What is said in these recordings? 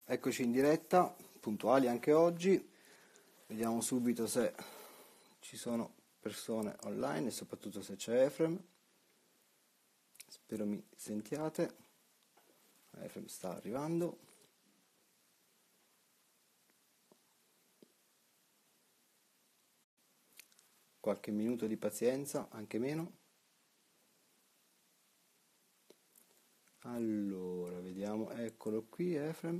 Eccoci in diretta, puntuali anche oggi. Vediamo subito se ci sono persone online e soprattutto se c'è Efrem. Spero mi sentiate. Efrem sta arrivando. Qualche minuto di pazienza, anche meno. Allora, vediamo, eccolo qui Efrem.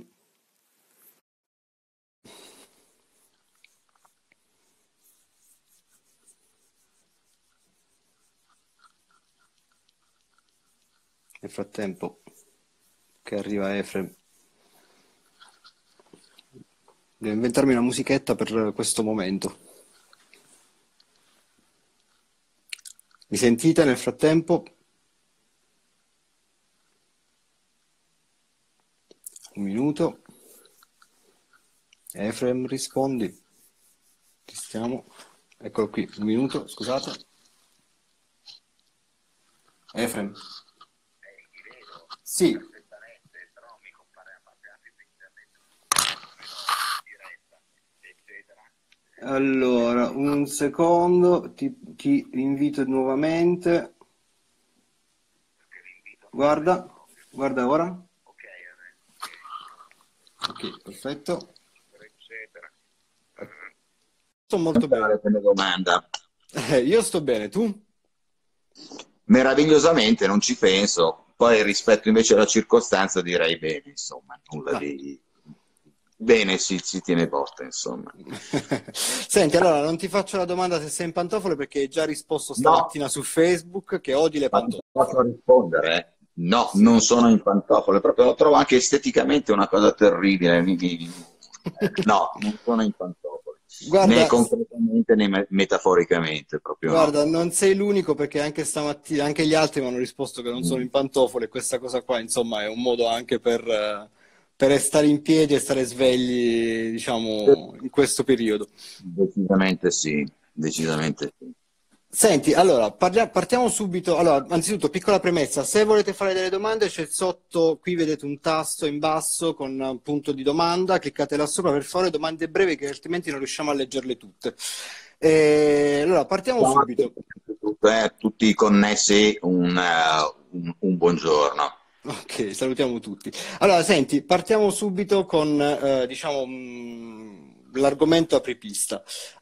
Nel frattempo che arriva Efrem, devo inventarmi una musichetta per questo momento. Mi sentite nel frattempo? Un minuto. Efrem, rispondi. Ci stiamo. Eccolo qui, un minuto, scusate. Efrem. Sì. Allora, un secondo, ti invito nuovamente. Guarda ora. Ok, perfetto. Sto molto bene. Come domanda. Io sto bene, tu? Meravigliosamente, non ci penso. Poi rispetto invece alla circostanza direi bene, insomma, nulla Ah. di... Bene, si tiene botta, insomma. Senti, allora non ti faccio la domanda se sei in pantofole perché hai già risposto No, stamattina su Facebook che odi le ma non pantofole. posso rispondere. No, Sì. non sono in pantofole, proprio lo trovo anche esteticamente una cosa terribile. No, non sono in pantofole, né Guarda, concretamente né metaforicamente, proprio no. guarda, non sei l'unico perché anche stamattina, anche gli altri mi hanno risposto che non sono in pantofole e questa cosa qua, insomma, è un modo anche per stare in piedi e stare svegli, diciamo, in questo periodo. Decisamente sì, decisamente sì. Senti, allora, partiamo subito. Allora, anzitutto, piccola premessa, se volete fare delle domande, c'è sotto, qui vedete un tasto in basso con un punto di domanda, cliccate là sopra per fare domande brevi che altrimenti non riusciamo a leggerle tutte. Allora, partiamo Ciao a subito. tutti connessi, un buongiorno. Ok, salutiamo tutti. Allora, senti, partiamo subito con, diciamo, l'argomento apripista.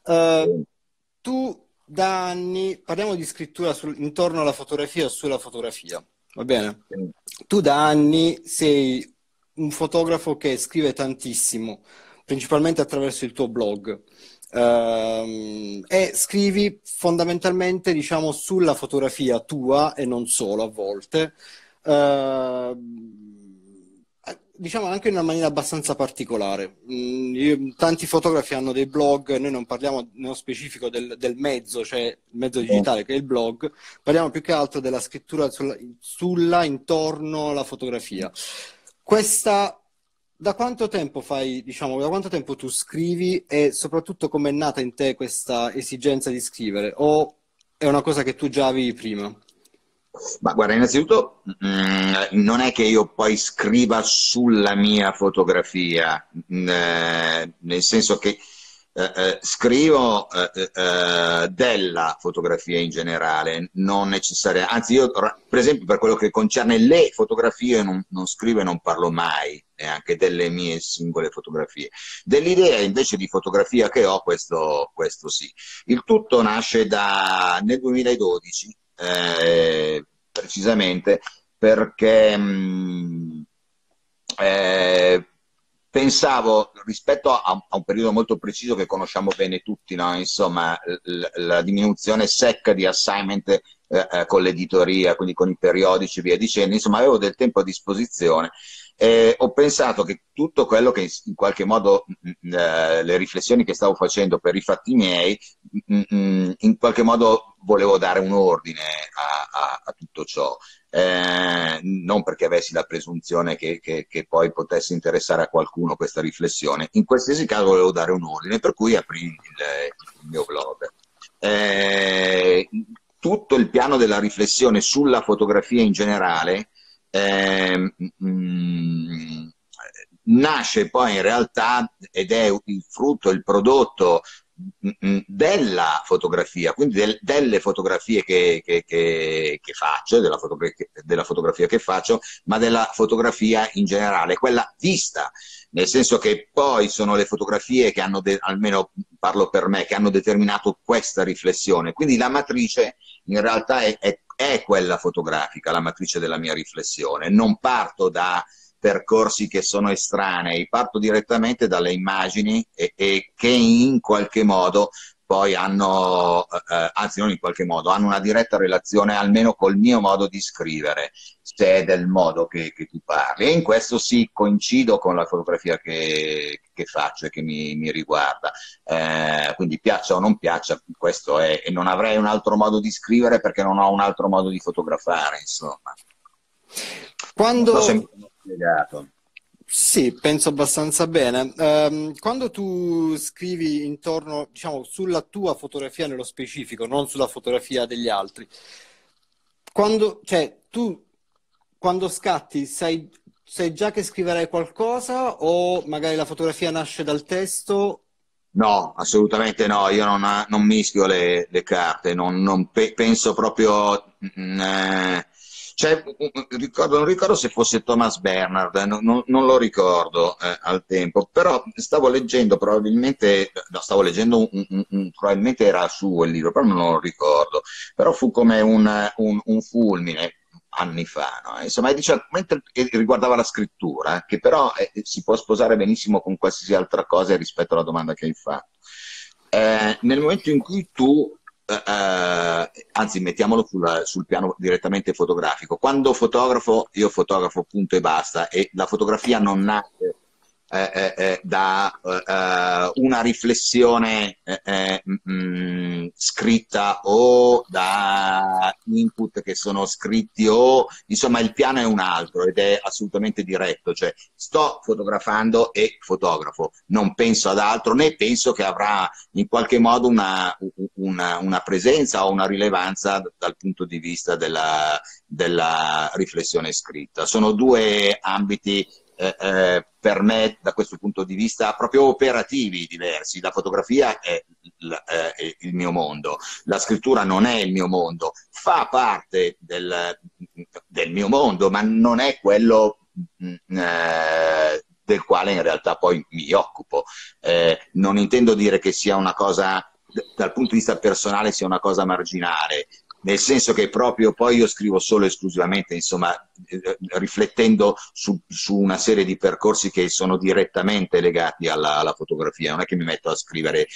Tu da anni, parliamo di scrittura intorno alla fotografia o sulla fotografia, va bene? Tu da anni sei un fotografo che scrive tantissimo, principalmente attraverso il tuo blog. E scrivi fondamentalmente, diciamo, sulla fotografia tua e non solo a volte. Diciamo anche in una maniera abbastanza particolare. Tanti fotografi hanno dei blog, noi non parliamo nello specifico del mezzo, cioè il mezzo digitale che è il blog, parliamo più che altro della scrittura intorno alla fotografia. Questa, da quanto tempo fai, diciamo, da quanto tempo tu scrivi e soprattutto com'è nata in te questa esigenza di scrivere? O è una cosa che tu già avevi prima? Ma guarda, innanzitutto non è che io poi scriva sulla mia fotografia, nel senso che scrivo della fotografia in generale, non necessariamente, anzi io per esempio per quello che concerne le fotografie non scrivo e non parlo mai, neanche delle mie singole fotografie. Dell'idea invece di fotografia che ho, questo sì. Il tutto nasce nel 2012, precisamente perché pensavo rispetto a un periodo molto preciso che conosciamo bene tutti, no? Insomma, la diminuzione secca di assignment con l'editoria, quindi con i periodici e via dicendo, insomma avevo del tempo a disposizione. Ho pensato che tutto quello che in qualche modo, le riflessioni che stavo facendo per i fatti miei, in qualche modo volevo dare un ordine a tutto ciò. Non perché avessi la presunzione che poi potesse interessare a qualcuno questa riflessione. In qualsiasi caso volevo dare un ordine, per cui aprì il mio blog. Tutto il piano della riflessione sulla fotografia in generale nasce poi in realtà ed è il frutto, il prodotto della fotografia, quindi delle fotografie che faccio, della fotografia che faccio, ma della fotografia in generale, quella vista, nel senso che poi sono le fotografie che hanno, almeno parlo per me, che hanno determinato questa riflessione. Quindi la matrice in realtà è quella fotografica, la matrice della mia riflessione. Non parto da percorsi che sono estranei, parto direttamente dalle immagini e che in qualche modo poi hanno, anzi non in qualche modo, hanno una diretta relazione almeno col mio modo di scrivere, se è del modo che tu parli. E in questo sì, coincido con la fotografia che faccio e che mi riguarda. Quindi piaccia o non piaccia, questo è, e non avrei un altro modo di scrivere perché non ho un altro modo di fotografare, insomma. Quando... Non so se mi sono spiegato. Sì, penso abbastanza bene. Quando tu scrivi intorno, diciamo, sulla tua fotografia nello specifico, non sulla fotografia degli altri, cioè, tu quando scatti sai già che scriverai qualcosa o magari la fotografia nasce dal testo? No, assolutamente no, io non mischio le carte, penso proprio... cioè, non ricordo se fosse Thomas Bernhard, non lo ricordo al tempo, però stavo leggendo probabilmente, no, stavo leggendo probabilmente era suo il libro, però non lo ricordo, però fu come un fulmine anni fa, no? Insomma, mentre riguardava la scrittura, che però si può sposare benissimo con qualsiasi altra cosa rispetto alla domanda che hai fatto. Nel momento in cui tu anzi mettiamolo sul piano direttamente fotografico, quando fotografo io fotografo punto e basta, e la fotografia non nasce da una riflessione scritta o da input che sono scritti, o insomma il piano è un altro ed è assolutamente diretto, cioè sto fotografando e fotografo, non penso ad altro, né penso che avrà in qualche modo una presenza o una rilevanza dal punto di vista della riflessione scritta. Sono due ambiti per me da questo punto di vista proprio operativi diversi. La fotografia è il mio mondo, la scrittura non è il mio mondo, fa parte del mio mondo, ma non è quello del quale in realtà poi mi occupo. Non intendo dire che sia una cosa, dal punto di vista personale, sia una cosa marginale, nel senso che proprio poi io scrivo solo e esclusivamente, insomma, riflettendo su una serie di percorsi che sono direttamente legati alla fotografia. Non è che mi metto a scrivere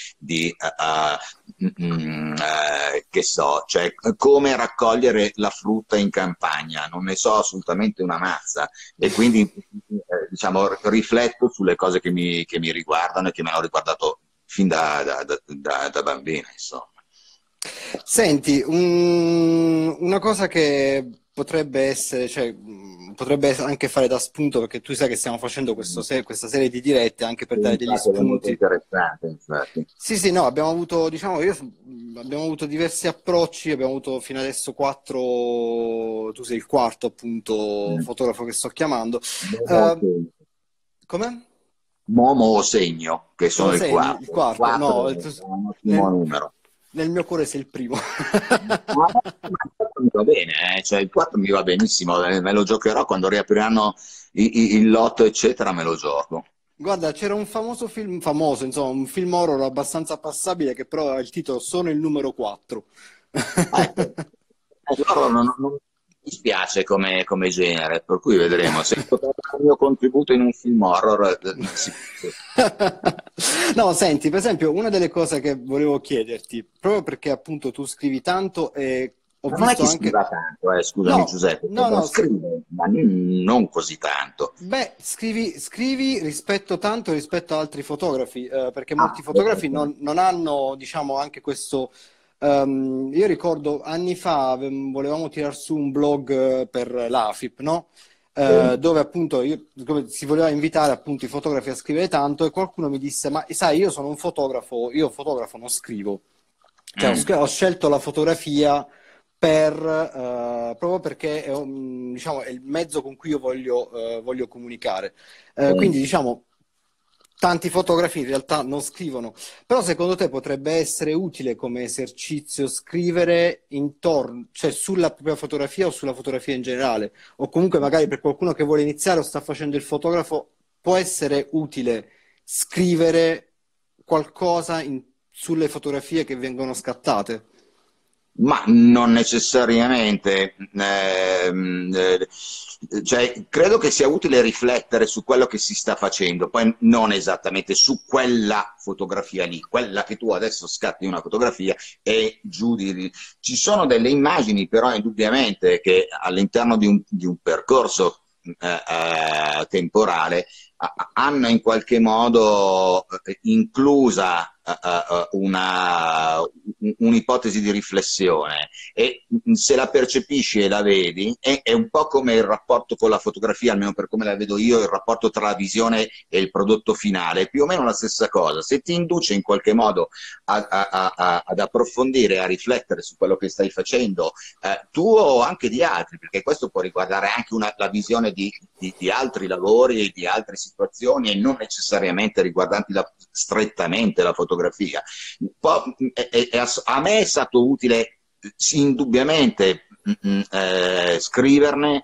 che so, cioè come raccogliere la frutta in campagna, non ne so assolutamente una mazza, e quindi diciamo rifletto sulle cose che mi riguardano e che mi hanno riguardato fin da bambino, insomma. Senti, una cosa che potrebbe essere, cioè, potrebbe anche fare da spunto, perché tu sai che stiamo facendo questa serie di dirette anche per dare degli Infatti, è molto spunti. interessante, infatti. Sì, sì, no, abbiamo avuto, diciamo, abbiamo avuto diversi approcci, abbiamo avuto fino adesso quattro, tu sei il quarto appunto fotografo che sto chiamando. Eh, come? Momo o Segno, che Tu lo sono il sei il quarto. Il quarto? quattro No, è un ottimo nel, numero. nel mio cuore sei il primo. Ma il 4 mi va bene, cioè il 4 mi va benissimo, me lo giocherò quando riapriranno il lotto, eccetera, me lo gioco. Guarda, c'era un famoso film, famoso, insomma, un film horror abbastanza passabile che però ha il titolo Sono il numero 4. Ecco, loro non mi dispiace come genere, per cui vedremo. Se potrò dare il mio contributo in un film horror, sì. No, senti, per esempio, una delle cose che volevo chiederti, proprio perché appunto tu scrivi tanto e ho Ma non è visto che anche... scriva tanto, scusami No, Giuseppe, no, no, scrive, ma non così tanto. beh, scrivi rispetto ad altri fotografi, perché Ah, molti fotografi non hanno, diciamo, anche questo... io ricordo anni fa volevamo tirar su un blog per l'AFIP, no? Dove appunto dove si voleva invitare appunto i fotografi a scrivere tanto e qualcuno mi disse, ma sai, io sono un fotografo, io fotografo non scrivo. Cioè, ho scelto la fotografia proprio perché diciamo, è il mezzo con cui io voglio comunicare. Sì. Quindi, diciamo, tanti fotografi in realtà non scrivono, però secondo te potrebbe essere utile come esercizio scrivere intorno, cioè sulla propria fotografia o sulla fotografia in generale, o comunque magari per qualcuno che vuole iniziare o sta facendo il fotografo, può essere utile scrivere qualcosa sulle fotografie che vengono scattate? Ma non necessariamente, cioè, credo che sia utile riflettere su quello che si sta facendo, poi non esattamente su quella fotografia lì, quella che tu adesso scatti una fotografia e giudichi. Ci sono delle immagini, però, indubbiamente, che all'interno di un percorso temporale hanno in qualche modo inclusa un'ipotesi di riflessione e se la percepisci e la vedi è un po' come il rapporto con la fotografia, almeno per come la vedo io, il rapporto tra la visione e il prodotto finale, è più o meno la stessa cosa. Se ti induce in qualche modo ad approfondire, a riflettere su quello che stai facendo, tu o anche di altri, perché questo può riguardare anche la visione di altri lavori e di altre situazioni e non necessariamente riguardanti strettamente la fotografia. A me è stato utile sì, indubbiamente scriverne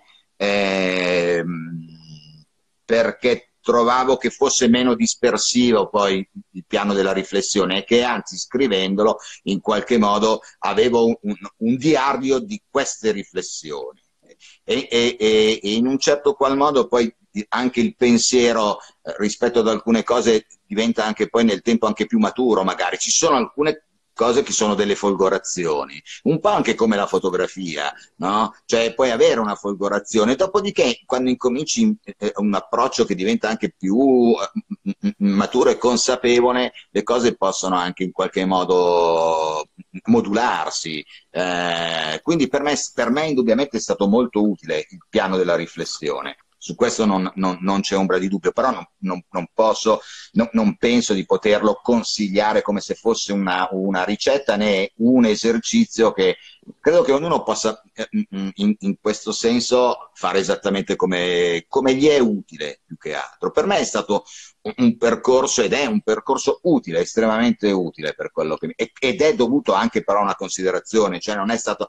perché trovavo che fosse meno dispersivo poi il piano della riflessione e che anzi scrivendolo in qualche modo avevo un diario di queste riflessioni e in un certo qual modo poi anche il pensiero rispetto ad alcune cose diventa anche poi nel tempo anche più maturo magari. Ci sono alcune cose che sono delle folgorazioni, un po' anche come la fotografia, no? Cioè puoi avere una folgorazione, dopodiché quando incominci un approccio che diventa anche più maturo e consapevole, le cose possono anche in qualche modo modularsi. Quindi per me indubbiamente è stato molto utile il piano della riflessione. Su questo non c'è ombra di dubbio, però non posso, non penso di poterlo consigliare come se fosse una ricetta né un esercizio che credo che ognuno possa in questo senso fare esattamente come gli è utile più che altro. Per me è stato un percorso ed è un percorso utile, estremamente utile per quello ed è dovuto anche però a una considerazione, cioè non è stato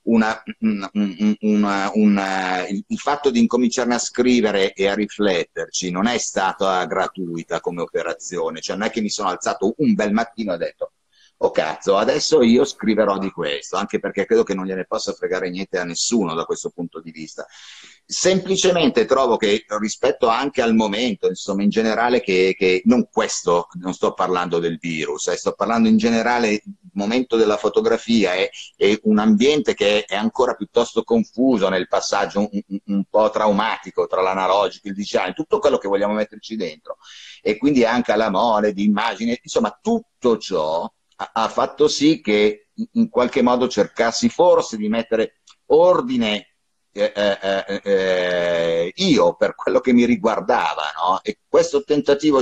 il fatto di incominciarne a scrivere e a rifletterci non è stata gratuita come operazione, cioè non è che mi sono alzato un bel mattino e ho detto oh cazzo, adesso io scriverò di questo, anche perché credo che non gliene possa fregare niente a nessuno da questo punto di vista. Semplicemente trovo che rispetto anche al momento, insomma, in generale, che non questo, non sto parlando del virus, sto parlando in generale il momento della fotografia è un ambiente che è ancora piuttosto confuso nel passaggio un po' traumatico tra l'analogico, il digitale, tutto quello che vogliamo metterci dentro e quindi anche alla mole di immagini, insomma tutto ciò ha fatto sì che in qualche modo cercassi forse di mettere ordine io per quello che mi riguardava, no? E questo tentativo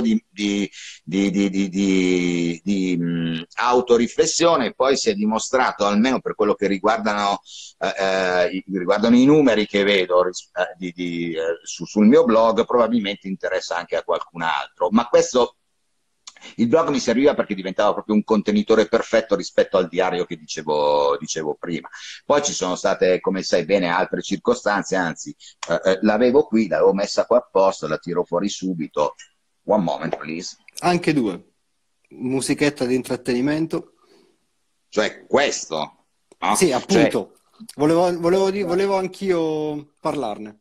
di autoriflessione poi si è dimostrato, almeno per quello che riguardano i numeri che vedo sul mio blog, probabilmente interessa anche a qualcun altro, ma questo il blog mi serviva perché diventava proprio un contenitore perfetto rispetto al diario che dicevo prima. Poi ci sono state, come sai bene, altre circostanze, anzi, l'avevo qui, l'avevo messa qua apposta, la tiro fuori subito. One moment, please. Anche due. Musichetta di intrattenimento. Cioè, questo. No? Sì, appunto. Volevo anch'io parlarne.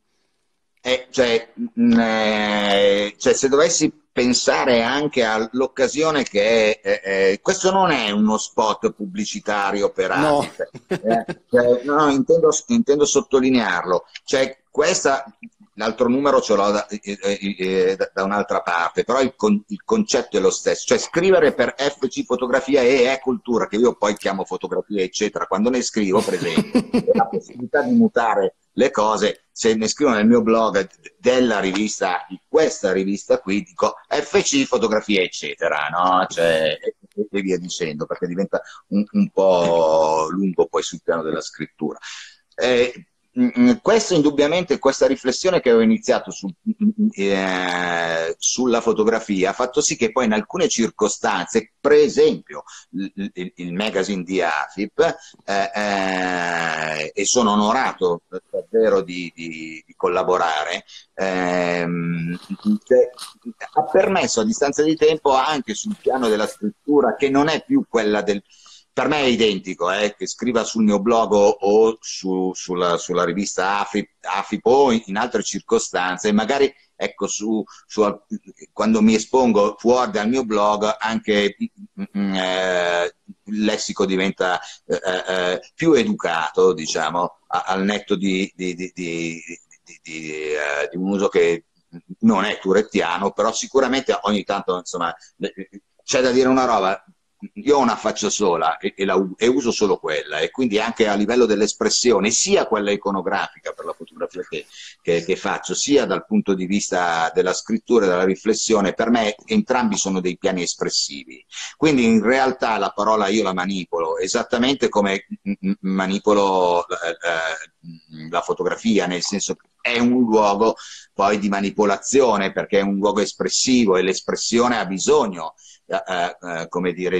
Cioè, se dovessi pensare anche all'occasione che questo non è uno spot pubblicitario per No. Apice, no, intendo sottolinearlo. Cioè, l'altro numero ce l'ho da un'altra parte, però il concetto è lo stesso. Cioè, scrivere per FC Fotografia e Cultura, che io poi chiamo fotografia, eccetera, quando ne scrivo, per esempio, la possibilità di mutare le cose, se ne scrivo nel mio blog della rivista, di questa rivista qui, dico FC Fotografia, eccetera, no? Cioè, e via dicendo, perché diventa un po' lungo poi sul piano della scrittura. Questo indubbiamente, questa riflessione che ho iniziato sulla fotografia ha fatto sì che poi in alcune circostanze, per esempio il magazine di AFIP, e sono onorato davvero di collaborare, ha permesso a distanza di tempo, anche sul piano della scrittura, che non è più quella del... Per me è identico, che scriva sul mio blog o sulla rivista AFIP o in altre circostanze, e magari ecco, quando mi espongo fuori dal mio blog anche il lessico diventa più educato, diciamo, al netto di un uso che non è turettiano, però sicuramente ogni tanto, insomma, c'è da dire una roba. Io ho una faccia sola e uso solo quella, e quindi anche a livello dell'espressione, sia quella iconografica per la fotografia che faccio, sia dal punto di vista della scrittura e della riflessione, per me entrambi sono dei piani espressivi. Quindi in realtà la parola io la manipolo esattamente come manipolo la fotografia, nel senso che è un luogo poi di manipolazione, perché è un luogo espressivo e l'espressione ha bisogno, come dire,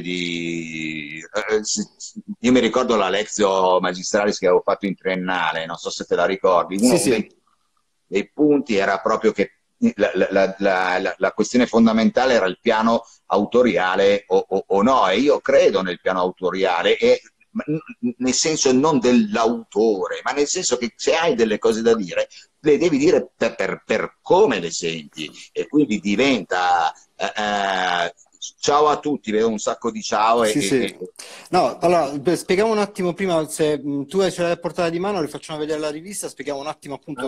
io mi ricordo la lezione magistralis che avevo fatto in triennale, non so se te la ricordi, uno dei punti era proprio che la questione fondamentale era il piano autoriale o no, e io credo nel piano autoriale, nel senso non dell'autore, ma nel senso che se hai delle cose da dire le devi dire per come le senti, e quindi diventa ciao a tutti, vedo un sacco di ciao. No, allora spieghiamo un attimo prima, se tu ce l'hai portata di mano, rifacciamo vedere la rivista, spieghiamo un attimo appunto.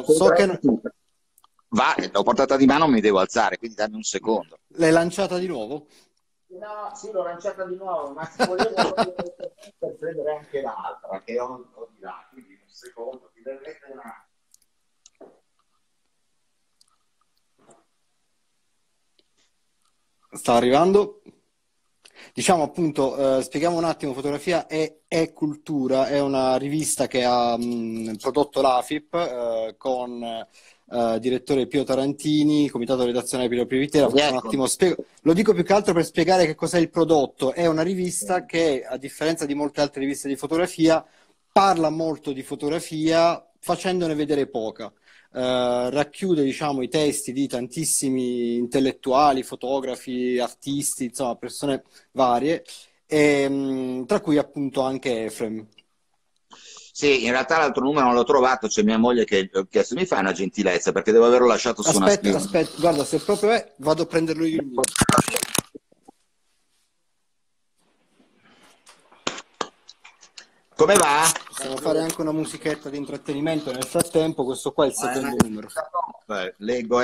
L'ho portata di mano, mi devo alzare, quindi dammi un secondo. L'hai lanciata di nuovo? No, sì, l'ho lanciata di nuovo, ma se volevo per prendere anche l'altra, che ho di là, quindi un secondo, ti vedrete una... Sta arrivando. Diciamo appunto, spieghiamo un attimo, Fotografia è Cultura, è una rivista che ha prodotto l'AFIP con direttore Pio Tarantini, comitato redazionale Piero Privitera. Un attimo, lo dico più che altro per spiegare che cos'è il prodotto. È una rivista che, a differenza di molte altre riviste di fotografia, parla molto di fotografia facendone vedere poca. Racchiude, diciamo, i testi di tantissimi intellettuali, fotografi, artisti, insomma, persone varie, tra cui appunto anche Efrem. Sì, in realtà l'altro numero non l'ho trovato, c'è mia moglie che ho chiesto, mi fai una gentilezza, perché devo averlo lasciato su una scrivania. Aspetta, guarda, se proprio è, vado a prenderlo io il mio. Come va? Possiamo fare anche una musichetta di intrattenimento nel frattempo. Questo qua è il secondo numero. Leggo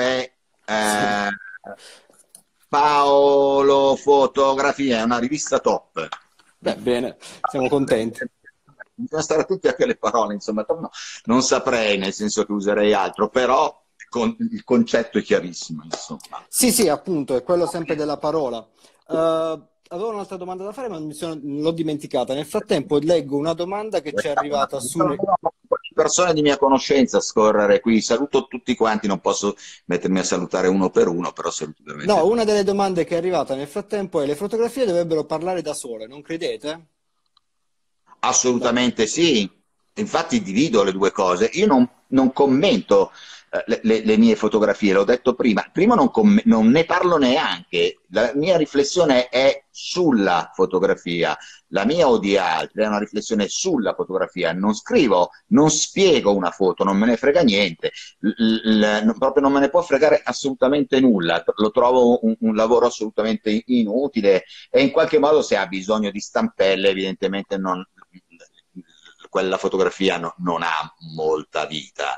Paolo Fotografia, è una rivista top. Beh, bene, siamo contenti. Bisogna stare tutti a quelle parole, insomma, non saprei, nel senso che userei altro, però il concetto è chiarissimo, insomma. Sì, appunto, è quello sempre della parola. Avevo un'altra domanda da fare, ma l'ho dimenticata. Nel frattempo leggo una domanda che ci è arrivata su... persone di mia conoscenza a scorrere qui, saluto tutti quanti, non posso mettermi a salutare uno per uno, però saluto veramente. No, una delle domande che è arrivata nel frattempo è: le fotografie dovrebbero parlare da sole, non credete? Assolutamente sì, infatti divido le due cose. Io non commento le mie fotografie, l'ho detto prima, non ne parlo neanche, la mia riflessione è sulla fotografia, la mia o di altri è una riflessione sulla fotografia, non scrivo, non spiego una foto, non me ne frega niente, proprio non me ne può fregare assolutamente nulla, lo trovo un lavoro assolutamente inutile, e in qualche modo se ha bisogno di stampelle evidentemente quella fotografia non ha molta vita.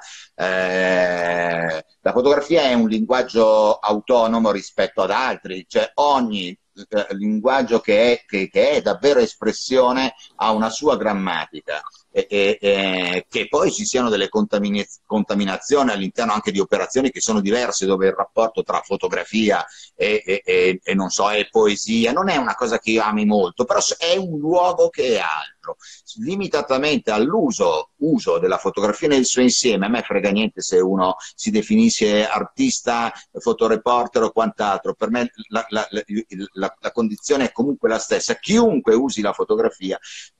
La fotografia è un linguaggio autonomo rispetto ad altri, cioè ogni linguaggio che è davvero espressione ha una sua grammatica, che poi ci siano delle contaminazioni all'interno anche di operazioni che sono diverse, dove il rapporto tra fotografia e non so, e poesia non è una cosa che io ami molto, però è un luogo che è altro. Limitatamente uso della fotografia nel suo insieme, a me frega niente se uno si definisce artista, fotoreporter o quant'altro, per me la condizione è comunque la stessa. Chiunque usi la fotografia,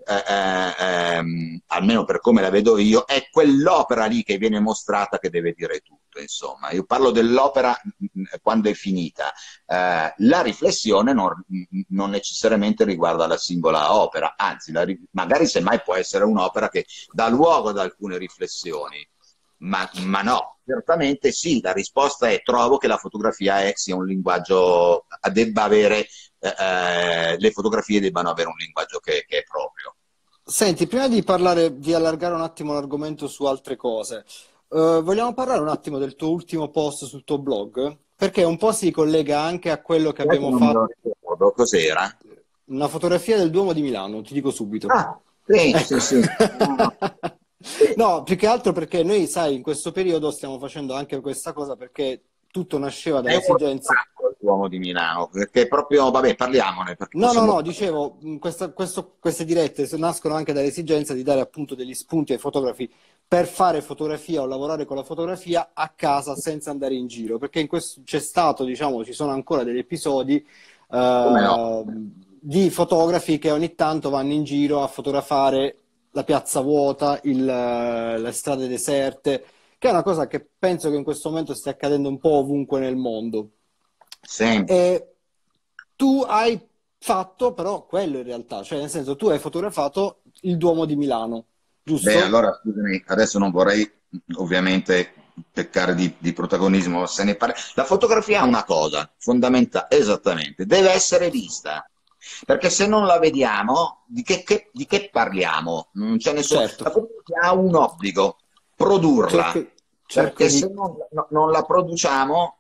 almeno per come la vedo io, è quell'opera lì che viene mostrata che deve dire tutto, insomma. Io parlo dell'opera quando è finita. La riflessione non necessariamente riguarda la singola opera, anzi, magari semmai può essere un'opera che dà luogo ad alcune riflessioni, ma no, certamente sì, la risposta è: trovo che la fotografia sia un linguaggio, debba avere, le fotografie debbano avere un linguaggio che è proprio. Senti, prima di parlare, di allargare un attimo l'argomento su altre cose, vogliamo parlare un attimo del tuo ultimo post sul tuo blog? Perché un po' si collega anche a quello che Adesso abbiamo non me lo fatto. ricordo, cos'era? Una fotografia del Duomo di Milano, ti dico subito. Ah, sì, sì, Ecco. sì. Sì. No, più che altro perché noi, sai, in questo periodo stiamo facendo anche questa cosa perché tutto nasceva È un dall'esigenza. ritratto il Duomo di Milano, perché proprio, vabbè, parliamone, perché No, no, possiamo... no, dicevo, queste dirette nascono anche dall'esigenza di dare appunto degli spunti ai fotografi per fare fotografia o lavorare con la fotografia a casa senza andare in giro, perché in questo c'è stato, diciamo, ci sono ancora degli episodi Come no? di fotografi che ogni tanto vanno in giro a fotografare la piazza vuota, le strade deserte, che è una cosa che penso che in questo momento stia accadendo un po' ovunque nel mondo. Sì. E tu hai fatto però quello in realtà, cioè nel senso tu hai fotografato il Duomo di Milano, Beh, giusto? allora scusami, adesso non vorrei ovviamente peccare di protagonismo, se ne parla. La fotografia è una cosa fondamentale, esattamente, deve essere vista, perché se non la vediamo, di che parliamo? Non c'è nessuno. Certo, La fotografia ha un obbligo: produrla, cerco, cerco perché di... se non la produciamo,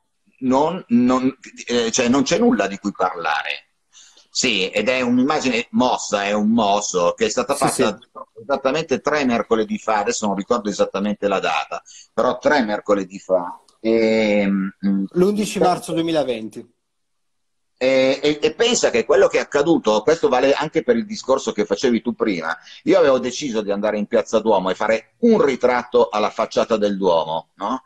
cioè non c'è nulla di cui parlare. Sì, ed è un'immagine mossa, è un mosso che è stata Sì, fatta sì, esattamente 3 mercoledì fa, adesso non ricordo esattamente la data, però 3 mercoledì fa. l'11 marzo 2020. E pensa che quello che è accaduto, questo vale anche per il discorso che facevi tu prima. Io avevo deciso di andare in Piazza Duomo e fare un ritratto alla facciata del Duomo, no?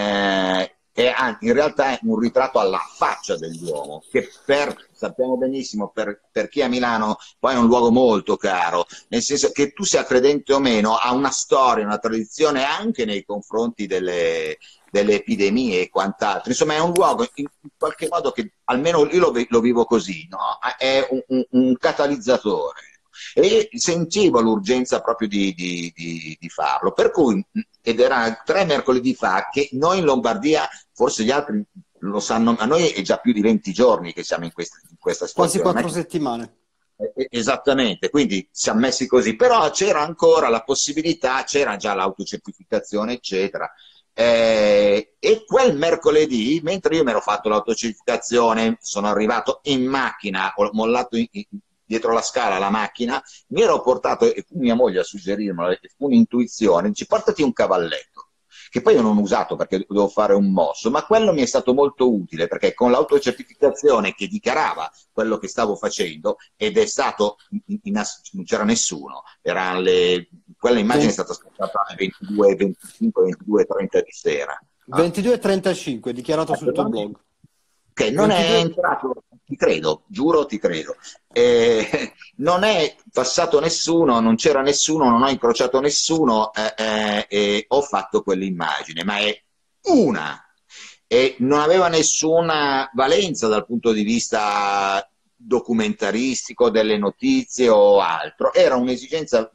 In realtà è un ritratto alla faccia del Duomo, che sappiamo benissimo, per chi è a Milano poi è un luogo molto caro, nel senso che tu sia credente o meno, ha una storia, una tradizione anche nei confronti delle epidemie e quant'altro. Insomma, è un luogo in qualche modo che almeno io lo vivo così, no? È un catalizzatore. E sentivo l'urgenza proprio di farlo. Per cui, ed era 3 mercoledì fa, che noi in Lombardia, forse gli altri lo sanno, ma noi è già più di 20 giorni che siamo in questa Quasi situazione. 4 settimane. Esattamente, quindi siamo messi così, però c'era ancora la possibilità, c'era già l'autocertificazione, eccetera. E quel mercoledì, mentre io mi ero fatto l'autocertificazione, sono arrivato in macchina, ho mollato dietro la scala la macchina, mi ero portato, e fu mia moglie a suggerirmelo, e fu un'intuizione, dice: portati un cavalletto, che poi io non ho usato perché dovevo fare un mosso, ma quello mi è stato molto utile, perché con l'autocertificazione che dichiarava quello che stavo facendo, ed è stato, non c'era nessuno, quella immagine è stata scattata alle 22, 25, 22, 30 di sera. 22:35 dichiarato sul tuo blog. Che non è 22... entrato, ti credo, giuro, ti credo. Non è passato nessuno, non c'era nessuno, non ho incrociato nessuno, e ho fatto quell'immagine, ma è una, e non aveva nessuna valenza dal punto di vista documentaristico, delle notizie o altro. Era un'esigenza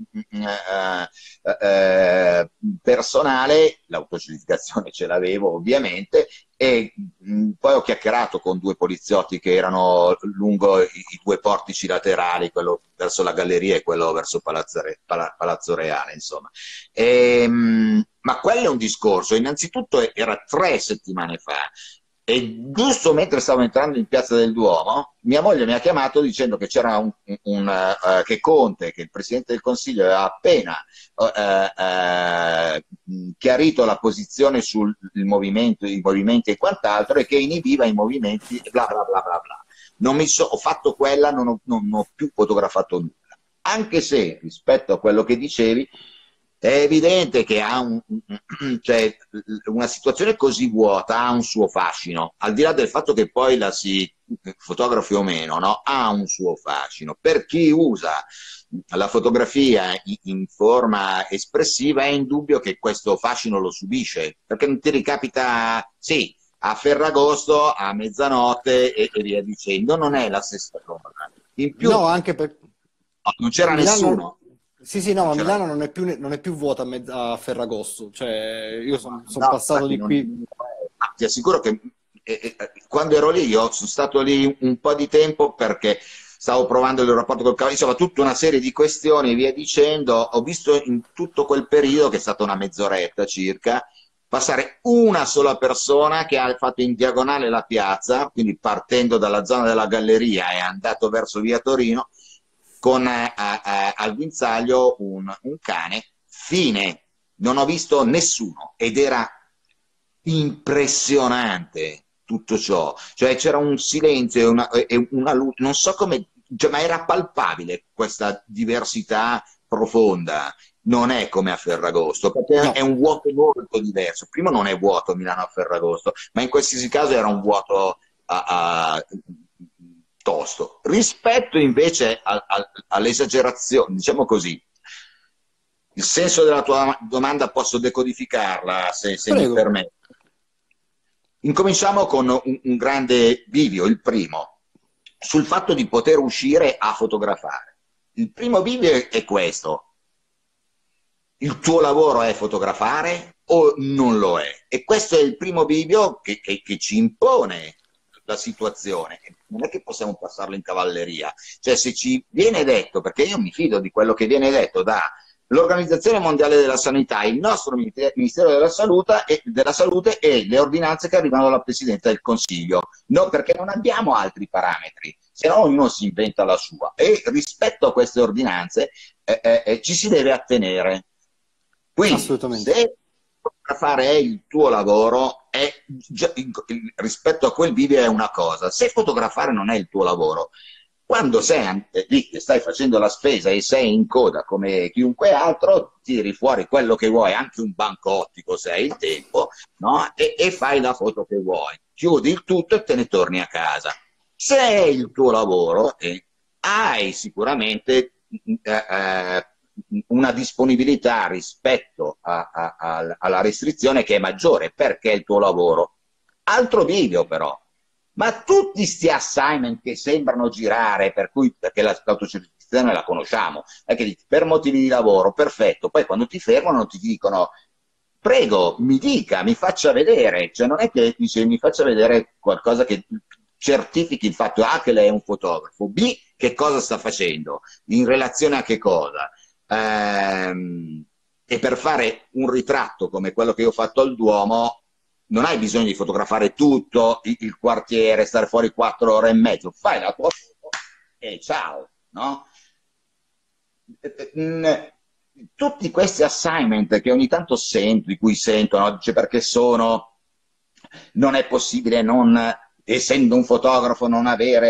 personale, l'autocertificazione ce l'avevo ovviamente, e poi ho chiacchierato con 2 poliziotti che erano lungo i 2 portici laterali, quello verso la galleria e quello verso Palazzo Reale, insomma. Ma quello è un discorso. Innanzitutto era 3 settimane fa. E giusto mentre stavo entrando in Piazza del Duomo, mia moglie mi ha chiamato dicendo che c'era che Conte, che il Presidente del Consiglio aveva appena chiarito la posizione sul movimento, i movimenti e quant'altro, e che inibiva i movimenti, e bla bla bla bla bla. Ho fatto quella, non ho più fotografato nulla. Anche se, rispetto a quello che dicevi, è evidente che cioè, una situazione così vuota ha un suo fascino, al di là del fatto che poi la si fotografi o meno, no? Ha un suo fascino. Per chi usa la fotografia in forma espressiva è indubbio che questo fascino lo subisce, perché non ti ricapita, sì, a Ferragosto, a mezzanotte e via dicendo, non è la stessa cosa. In più, No, anche per non c'era Milano. nessuno. Sì, sì, no, Non ma c'era Milano non è più vuota a Ferragosto. Cioè, io sono No, passato infatti di qui. ti assicuro che quando ero lì, io sono stato lì un po' di tempo perché stavo provando il rapporto col cavallo, insomma, tutta una serie di questioni e via dicendo. Ho visto in tutto quel periodo, che è stata una mezz'oretta circa, passare una sola persona che ha fatto in diagonale la piazza, quindi partendo dalla zona della galleria e andato verso via Torino, con al guinzaglio un cane. Fine. Non ho visto nessuno ed era impressionante tutto ciò, cioè c'era un silenzio e una luce, non so come, cioè, ma era palpabile questa diversità profonda. Non è come a Ferragosto, perché è No, un vuoto molto diverso. Prima non è vuoto Milano a Ferragosto, ma in qualsiasi caso era un vuoto tosto. Rispetto invece all'esagerazione, diciamo così, il senso della tua domanda posso decodificarla, se mi prego. permetti. Incominciamo con un grande bivio, il primo, sul fatto di poter uscire a fotografare. Il primo bivio è questo: il tuo lavoro è fotografare o non lo è? E questo è il primo bivio che ci impone la situazione. Non è che possiamo passarlo in cavalleria. Cioè, se ci viene detto, perché io mi fido di quello che viene detto dall'Organizzazione Mondiale della Sanità, il nostro Ministero della Salute e le ordinanze che arrivano dalla Presidente del Consiglio, no, perché non abbiamo altri parametri, se no ognuno si inventa la sua. E rispetto a queste ordinanze ci si deve attenere. Quindi, Assolutamente. se fotografare è il tuo lavoro, rispetto a quel video è una cosa. Se fotografare non è il tuo lavoro, quando sei lì che stai facendo la spesa e sei in coda come chiunque altro, tiri fuori quello che vuoi, anche un banco ottico se hai il tempo, no? E fai la foto che vuoi. Chiudi il tutto e te ne torni a casa. Se è il tuo lavoro, hai sicuramente una disponibilità rispetto alla restrizione che è maggiore perché è il tuo lavoro. Altro video però, ma tutti sti assignment che sembrano girare, per cui, perché l'autocertificazione la conosciamo, è che per motivi di lavoro, perfetto, poi quando ti fermano ti dicono prego, mi dica, mi faccia vedere, cioè non è che dice mi faccia vedere qualcosa che certifichi il fatto A che lei è un fotografo, B che cosa sta facendo, in relazione a che cosa. E per fare un ritratto come quello che io ho fatto al Duomo non hai bisogno di fotografare tutto il quartiere, stare fuori 4 ore e mezzo, fai la tua foto e ciao, no? Tutti questi assignment che ogni tanto sento, di cui sento, no? Dice perché non è possibile non, essendo un fotografo, non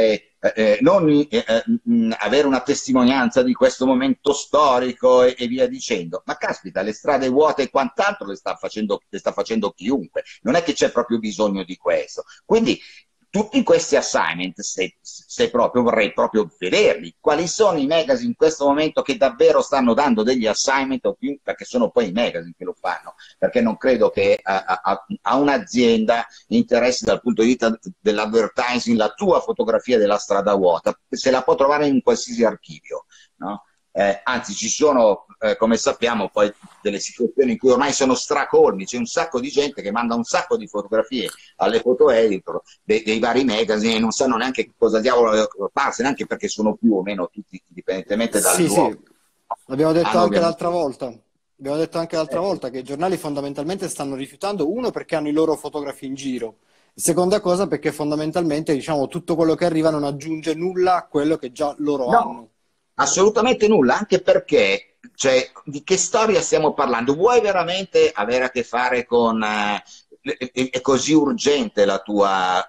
avere una testimonianza di questo momento storico e via dicendo. Ma caspita, le strade vuote e quant'altro le sta facendo chiunque. Non è che c'è proprio bisogno di questo. Quindi tutti questi assignment, se proprio vorrei proprio vederli, quali sono i magazine in questo momento che davvero stanno dando degli assignment, o più, perché sono poi i magazine che lo fanno, perché non credo che a un'azienda interessi dal punto di vista dell'advertising la tua fotografia della strada vuota, se la può trovare in qualsiasi archivio, no? Anzi, ci sono, come sappiamo, poi delle situazioni in cui ormai sono stracolmi, c'è un sacco di gente che manda un sacco di fotografie alle foto editor dei vari magazine e non sanno neanche cosa diavolo farsi, neanche perché sono più o meno tutti, indipendentemente dal Sì, sì, luogo, l'abbiamo detto hanno anche ovviamente... l'altra volta. Abbiamo detto anche l'altra volta che i giornali fondamentalmente stanno rifiutando, uno, perché hanno i loro fotografi in giro, Seconda cosa perché fondamentalmente, diciamo, tutto quello che arriva non aggiunge nulla a quello che già loro No, hanno. assolutamente nulla, anche perché, cioè, di che storia stiamo parlando? Vuoi veramente avere a che fare con... è così urgente la tua,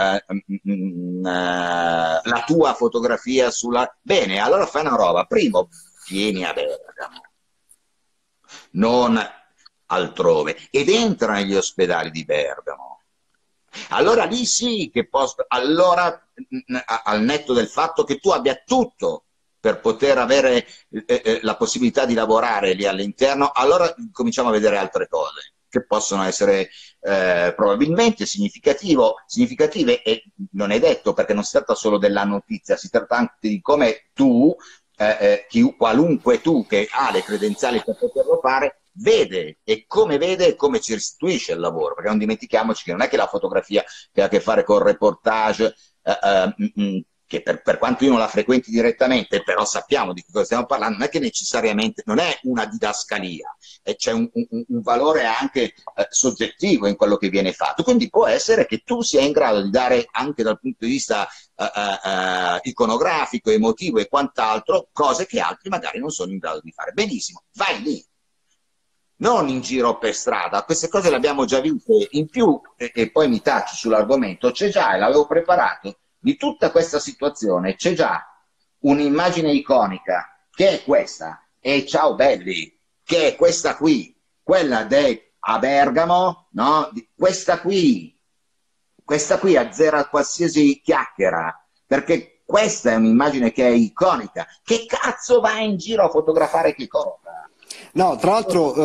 la tua fotografia sulla... Bene, allora fai una roba. Primo, vieni a Bergamo, non altrove, ed entra negli ospedali di Bergamo. Allora lì sì che posso, allora al netto del fatto che tu abbia tutto per poter avere la possibilità di lavorare lì all'interno, allora cominciamo a vedere altre cose che possono essere probabilmente significative e non è detto perché non si tratta solo della notizia, si tratta anche di come tu, qualunque tu che ha le credenziali per poterlo fare, vede e come ci restituisce il lavoro, perché non dimentichiamoci che non è che la fotografia che ha a che fare con il reportage, che per quanto io non la frequenti direttamente, però sappiamo di che cosa stiamo parlando, non è che necessariamente, non è una didascalia, c'è un valore anche soggettivo in quello che viene fatto, quindi può essere che tu sia in grado di dare anche dal punto di vista iconografico, emotivo e quant'altro, cose che altri magari non sono in grado di fare. Benissimo, vai lì, non in giro per strada, queste cose le abbiamo già viste. In più, e poi mi taccio sull'argomento, c'è già, e l'avevo preparato, di tutta questa situazione c'è già un'immagine iconica, che è questa, e ciao belli, che è questa qui, quella a Bergamo, no? Questa qui azzera qualsiasi chiacchiera, perché questa è un'immagine che è iconica. Che cazzo vai in giro a fotografare che cosa? No, tra l'altro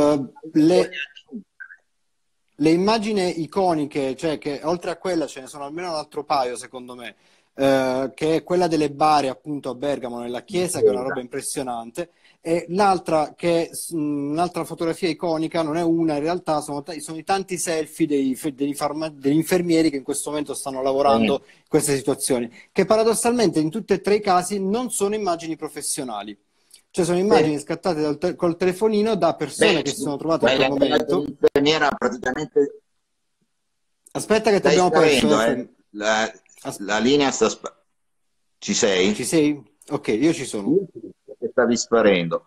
le immagini iconiche, cioè che oltre a quella ce ne sono almeno un altro paio, secondo me, che è quella delle bare appunto a Bergamo, nella chiesa, che è una roba impressionante, e l'altra che un'altra fotografia iconica, non è una in realtà, sono i tanti selfie degli infermieri che in questo momento stanno lavorando in queste situazioni, che paradossalmente in tutti e tre i casi non sono immagini professionali. Cioè sono immagini scattate col telefonino da persone Beh, che si sono trovate in quel quella momento. dell'infermiera praticamente Aspetta che ti stai abbiamo perso, sparendo, Efrem. As- la linea ci Ci sei? sei? Ok, io ci sono. Che stavi sparendo.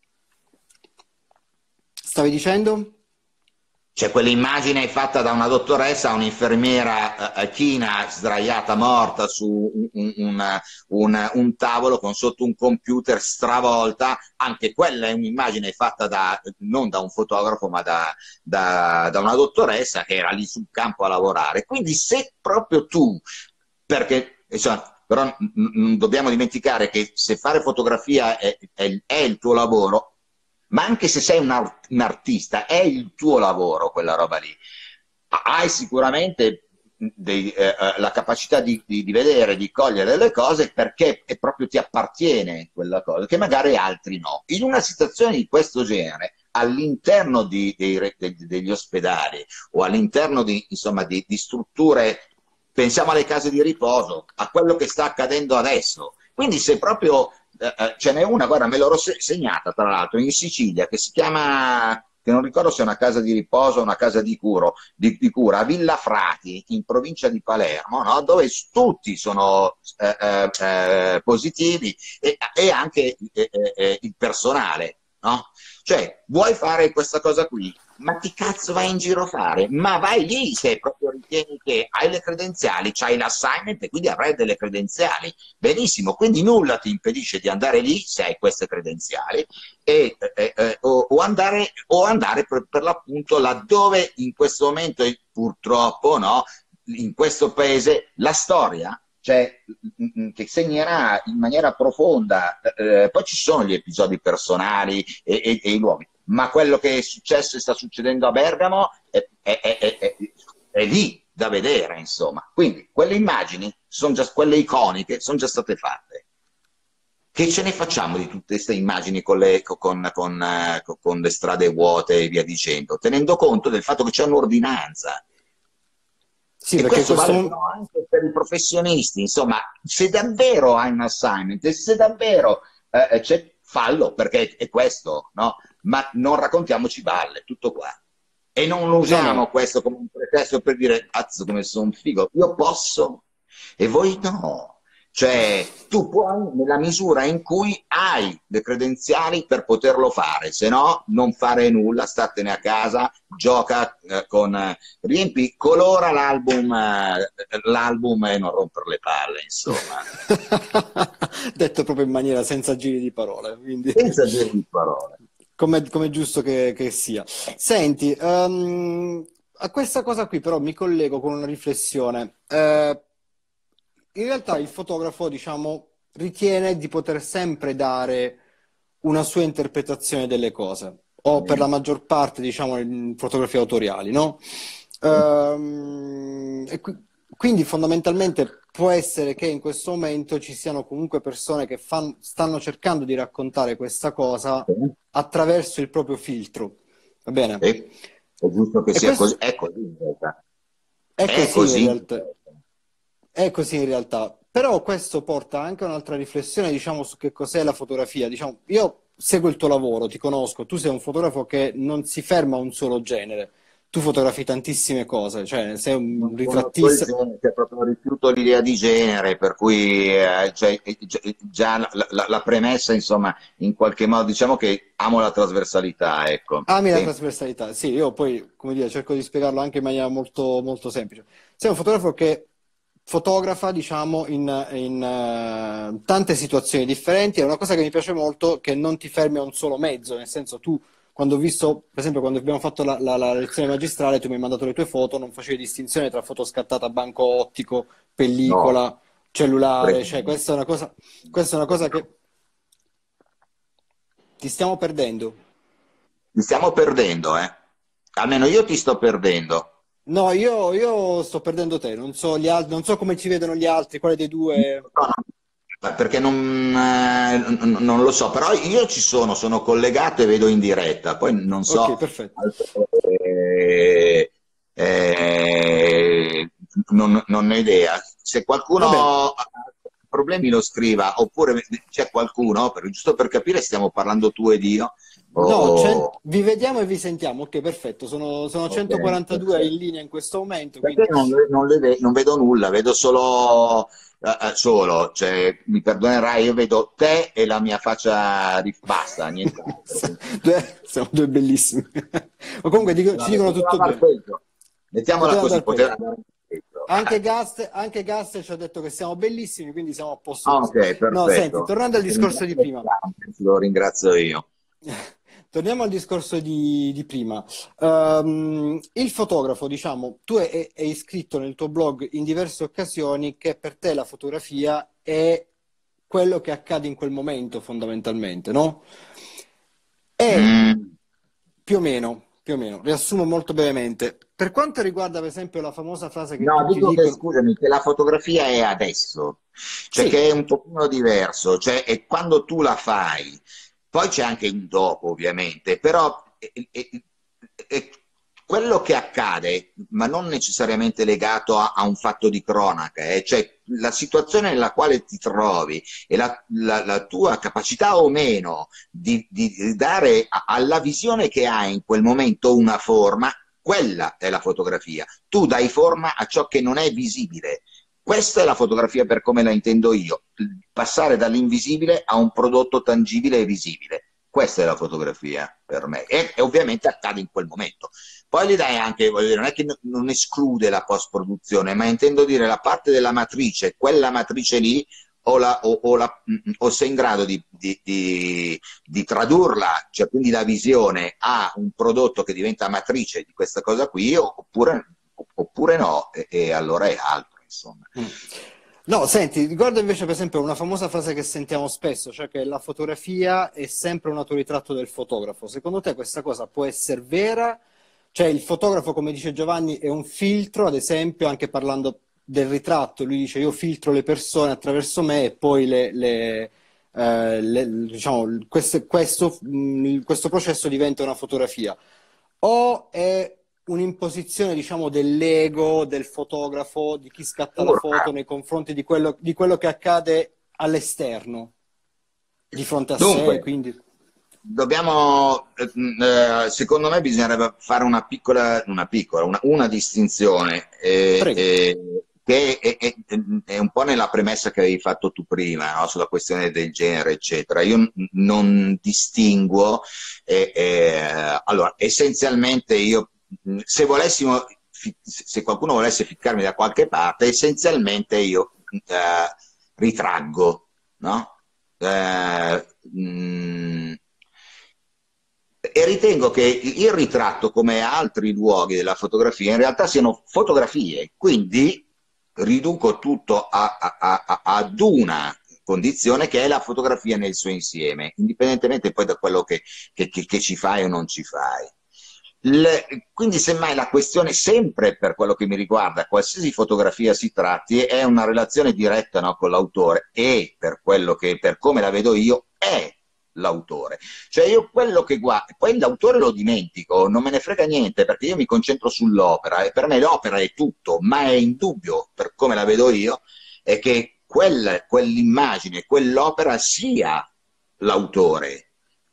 Stavi dicendo? C'è quell'immagine fatta da una dottoressa a un'infermiera china sdraiata morta su un tavolo con sotto un computer stravolta. Anche quella è un'immagine fatta non da un fotografo, ma da una dottoressa che era lì sul campo a lavorare. Quindi se proprio tu, perché insomma, però non dobbiamo dimenticare che se fare fotografia è il tuo lavoro, ma anche se sei un artista, è il tuo lavoro quella roba lì. Hai sicuramente la capacità di vedere, di cogliere delle cose perché proprio ti appartiene quella cosa, che magari altri no. In una situazione di questo genere, all'interno degli ospedali o all'interno insomma, di strutture, pensiamo alle case di riposo, a quello che sta accadendo adesso. Quindi se proprio ce n'è una, guarda, me l'ho segnata tra l'altro in Sicilia, che si chiama, che non ricordo se è una casa di riposo o una casa di cura, a Villa Frati, in provincia di Palermo, no? Dove tutti sono positivi e anche il personale, no? Cioè, vuoi fare questa cosa qui? Ma che cazzo vai in giro a fare? Ma vai lì se proprio ritieni che hai le credenziali, c'hai l'assignment e quindi avrai delle credenziali. Benissimo, quindi nulla ti impedisce di andare lì se hai queste credenziali o andare per l'appunto laddove in questo momento, purtroppo, no, in questo paese, la storia cioè, che segnerà in maniera profonda, poi ci sono gli episodi personali e i luoghi, ma quello che è successo e sta succedendo a Bergamo è lì da vedere, insomma. Quindi quelle immagini, quelle iconiche, sono già state fatte. Che ce ne facciamo di tutte queste immagini con le strade vuote e via dicendo, tenendo conto del fatto che c'è un'ordinanza? Sì, E perché questo questo... vale però anche per i professionisti, insomma, se davvero hai un assignment, e se davvero c'è fallo, perché è questo, no? Ma non raccontiamoci balle, tutto qua. E non lo No, usiamo no. questo come un pretesto per dire, cazzo, come sono figo, io posso e voi no. Cioè, tu puoi nella misura in cui hai le credenziali per poterlo fare, se no non fare nulla, statene a casa, gioca riempi, colora l'album e non rompere le palle, insomma. Detto proprio in maniera senza giri di parole, quindi Senza dire di parole. come è giusto che sia. Senti, a questa cosa qui però mi collego con una riflessione. In realtà il fotografo, diciamo, ritiene di poter sempre dare una sua interpretazione delle cose, o per la maggior parte, diciamo, in fotografie autoriali, no? Quindi fondamentalmente può essere che in questo momento ci siano comunque persone che stanno cercando di raccontare questa cosa attraverso il proprio filtro, va bene? È giusto che E sia questo così, è così in realtà. è È così in così. realtà. È così in realtà, però questo porta anche a un'altra riflessione, diciamo, su che cos'è la fotografia. Diciamo, io seguo il tuo lavoro, ti conosco, tu sei un fotografo che non si ferma a un solo genere, tu fotografi tantissime cose, cioè sei un Non conosco il ritrattista. genere, cioè proprio rifiuto l'idea di genere, per cui cioè, già la premessa, insomma, in qualche modo diciamo che amo la trasversalità, ecco. Ami la Sì. trasversalità, sì, io poi, come dire, cerco di spiegarlo anche in maniera molto, molto semplice. Sei un fotografo che fotografa, diciamo, in tante situazioni differenti. È una cosa che mi piace molto, che non ti fermi a un solo mezzo, nel senso tu, quando ho visto, per esempio, quando abbiamo fatto la lezione magistrale, tu mi hai mandato le tue foto, non facevi distinzione tra foto scattata a banco ottico, No, pellicola, cellulare, cioè pre- questa è una cosa che ti stiamo perdendo. ti stiamo perdendo, eh. Almeno io ti sto perdendo. No, io sto perdendo te, non so, non so come ci vedono gli altri, quale dei due. No, no, perché non lo so, però io ci sono collegato e vedo in diretta, poi non Ok, so, perfetto. eh, eh, non ho idea. Se Va bene. qualcuno ha problemi lo scriva, oppure c'è qualcuno, giusto per capire, stiamo parlando tu ed io. No, o- vi vediamo e vi sentiamo. Ok, perfetto. Sono Ok, 142 in perfetto. linea in questo momento, Perché quindi non vedo nulla, vedo solo, cioè, mi perdonerai, io vedo te e la mia faccia, basta, nient'altro. siamo due bellissimi. O comunque ci Vabbè, dicono poteva tutto andare bene. peggio. Mettiamola Poteva così, andare poteva peggio. andare peggio. Anche Gast ci ha detto che siamo bellissimi, quindi siamo a posto Ah, così. ok, No, senti, perfetto. tornando al discorso di prima. Lo ringrazio io. Torniamo al discorso di prima. Il fotografo, diciamo, tu hai scritto nel tuo blog in diverse occasioni che per te la fotografia è quello che accade in quel momento, fondamentalmente, no? E Mm. più o meno, riassumo molto brevemente. Per quanto riguarda, per esempio, la famosa frase che No, tutti dico che dicono, scusami, che la fotografia è adesso, cioè che sì, è un pochino diverso, cioè è quando tu la fai, poi c'è anche un dopo ovviamente, però è quello che accade, ma non necessariamente legato a un fatto di cronaca, cioè la situazione nella quale ti trovi e la tua capacità o meno di dare alla visione che hai in quel momento una forma, quella è la fotografia. Tu dai forma a ciò che non è visibile. Questa è la fotografia per come la intendo io, passare dall'invisibile a un prodotto tangibile e visibile. Questa è la fotografia per me e ovviamente accade in quel momento. Poi gli dai anche, voglio dire, non è che non esclude la post-produzione, ma intendo dire la parte della matrice, quella matrice lì, o sei in grado di tradurla, cioè quindi la visione, a un prodotto che diventa matrice di questa cosa qui, oppure no, e allora è altro, insomma. mm. No, senti, ricordo invece per esempio una famosa frase che sentiamo spesso, cioè che la fotografia è sempre un autoritratto del fotografo. Secondo te questa cosa può essere vera? Cioè il fotografo, come dice Giovanni, è un filtro, ad esempio, anche parlando del ritratto, lui dice io filtro le persone attraverso me e poi diciamo, questo processo diventa una fotografia. O è un'imposizione, diciamo, dell'ego del fotografo, di chi scatta la Urca. foto nei confronti di quello che accade all'esterno, di fronte a sé, Dunque, quindi... dobbiamo, secondo me bisognerebbe fare una distinzione, Prego. che è un po' nella premessa che avevi fatto tu prima, no? Sulla questione del genere, eccetera. Io non distinguo, allora, essenzialmente io, se volessimo, se qualcuno volesse ficcarmi da qualche parte, essenzialmente io ritraggo, no? E ritengo che il ritratto, come altri luoghi della fotografia, in realtà siano fotografie, quindi riduco tutto ad una condizione che è la fotografia nel suo insieme, indipendentemente poi da quello che ci fai o non ci fai. Quindi semmai la questione, sempre per quello che mi riguarda, qualsiasi fotografia si tratti, è una relazione diretta, no, con l'autore, e per quello che, per come la vedo io, è l'autore. Cioè io quello che guardo, poi l'autore lo dimentico, non me ne frega niente, perché io mi concentro sull'opera, e per me l'opera è tutto, ma è indubbio, per come la vedo io, è che quell'immagine, quell'opera sia l'autore.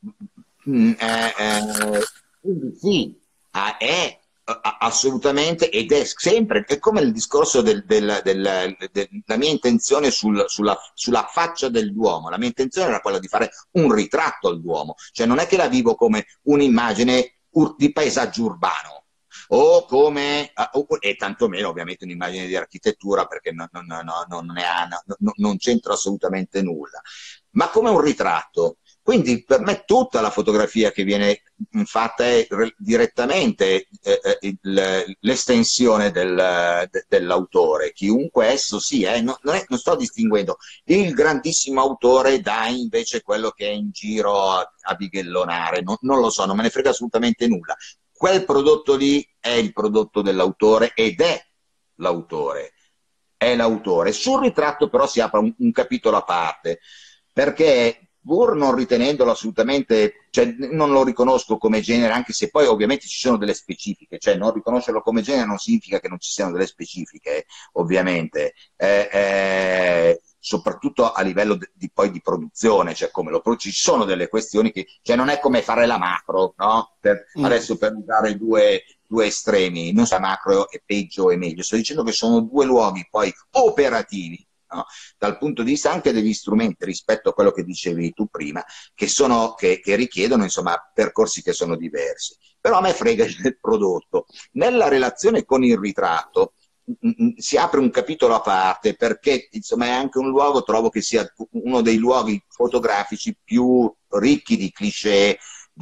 Quindi sì, è assolutamente, ed è sempre, è come il discorso della mia intenzione sulla faccia dell'uomo. La mia intenzione era quella di fare un ritratto all'uomo, cioè non è che la vivo come un'immagine di paesaggio urbano, o come, e tantomeno ovviamente un'immagine di architettura, perché non c'entra assolutamente nulla, ma come un ritratto. Quindi per me tutta la fotografia che viene fatta è direttamente l'estensione dell'autore, chiunque esso sia. Non sto distinguendo il grandissimo autore da invece quello che è in giro a bighellonare, non lo so, non me ne frega assolutamente nulla. Quel prodotto lì è il prodotto dell'autore ed è l'autore. È l'autore. Sul ritratto però si apre un capitolo a parte, perché pur non ritenendolo assolutamente, cioè non lo riconosco come genere, anche se poi ovviamente ci sono delle specifiche, cioè non riconoscerlo come genere non significa che non ci siano delle specifiche, ovviamente, soprattutto a livello poi di produzione, cioè come lo produci, ci sono delle questioni che, cioè non è come fare la macro, no? Adesso per usare due estremi, non so se macro è peggio e meglio, sto dicendo che sono due luoghi poi operativi, no? Dal punto di vista anche degli strumenti, rispetto a quello che dicevi tu prima, che richiedono insomma percorsi che sono diversi. Però a me frega il prodotto. Nella relazione con il ritratto si apre un capitolo a parte, perché insomma è anche un luogo, trovo che sia uno dei luoghi fotografici più ricchi di cliché,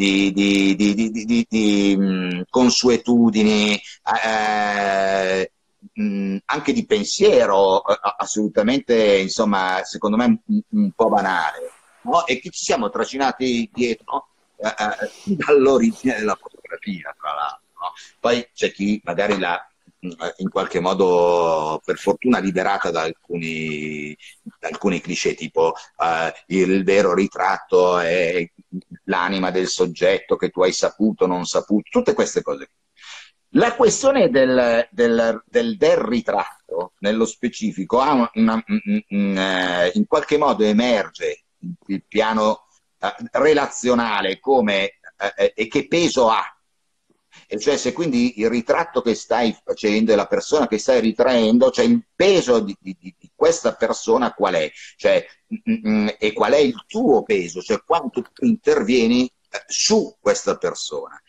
di consuetudini, anche di pensiero, assolutamente, insomma, secondo me un po' banale, no? E che ci siamo trascinati dietro dall'origine della fotografia, tra l'altro, no? Poi c'è chi magari l'ha in qualche modo, per fortuna, liberata da alcuni cliché, tipo il vero ritratto è l'anima del soggetto che tu hai saputo, non saputo, tutte queste cose. La questione del ritratto, nello specifico, in qualche modo emerge il piano relazionale come, e che peso ha. E cioè, se quindi il ritratto che stai facendo e la persona che stai ritraendo, cioè il peso di questa persona qual è? Cioè, e qual è il tuo peso? Cioè quanto tu intervieni su questa persona.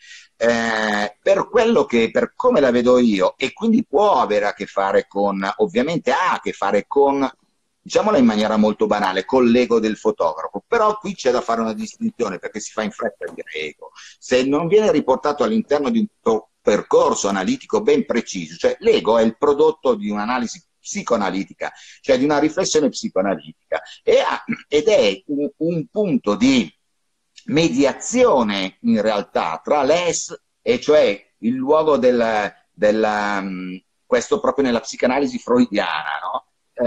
Per come la vedo io, e quindi può avere a che fare con, ovviamente ha a che fare con, diciamola in maniera molto banale, con l'ego del fotografo, però qui c'è da fare una distinzione, perché si fa in fretta a dire ego. Se non viene riportato all'interno di un percorso analitico ben preciso, cioè l'ego è il prodotto di un'analisi psicoanalitica, cioè di una riflessione psicoanalitica, ed è un punto di mediazione in realtà tra l'es, e cioè il luogo questo proprio nella psicanalisi freudiana, no?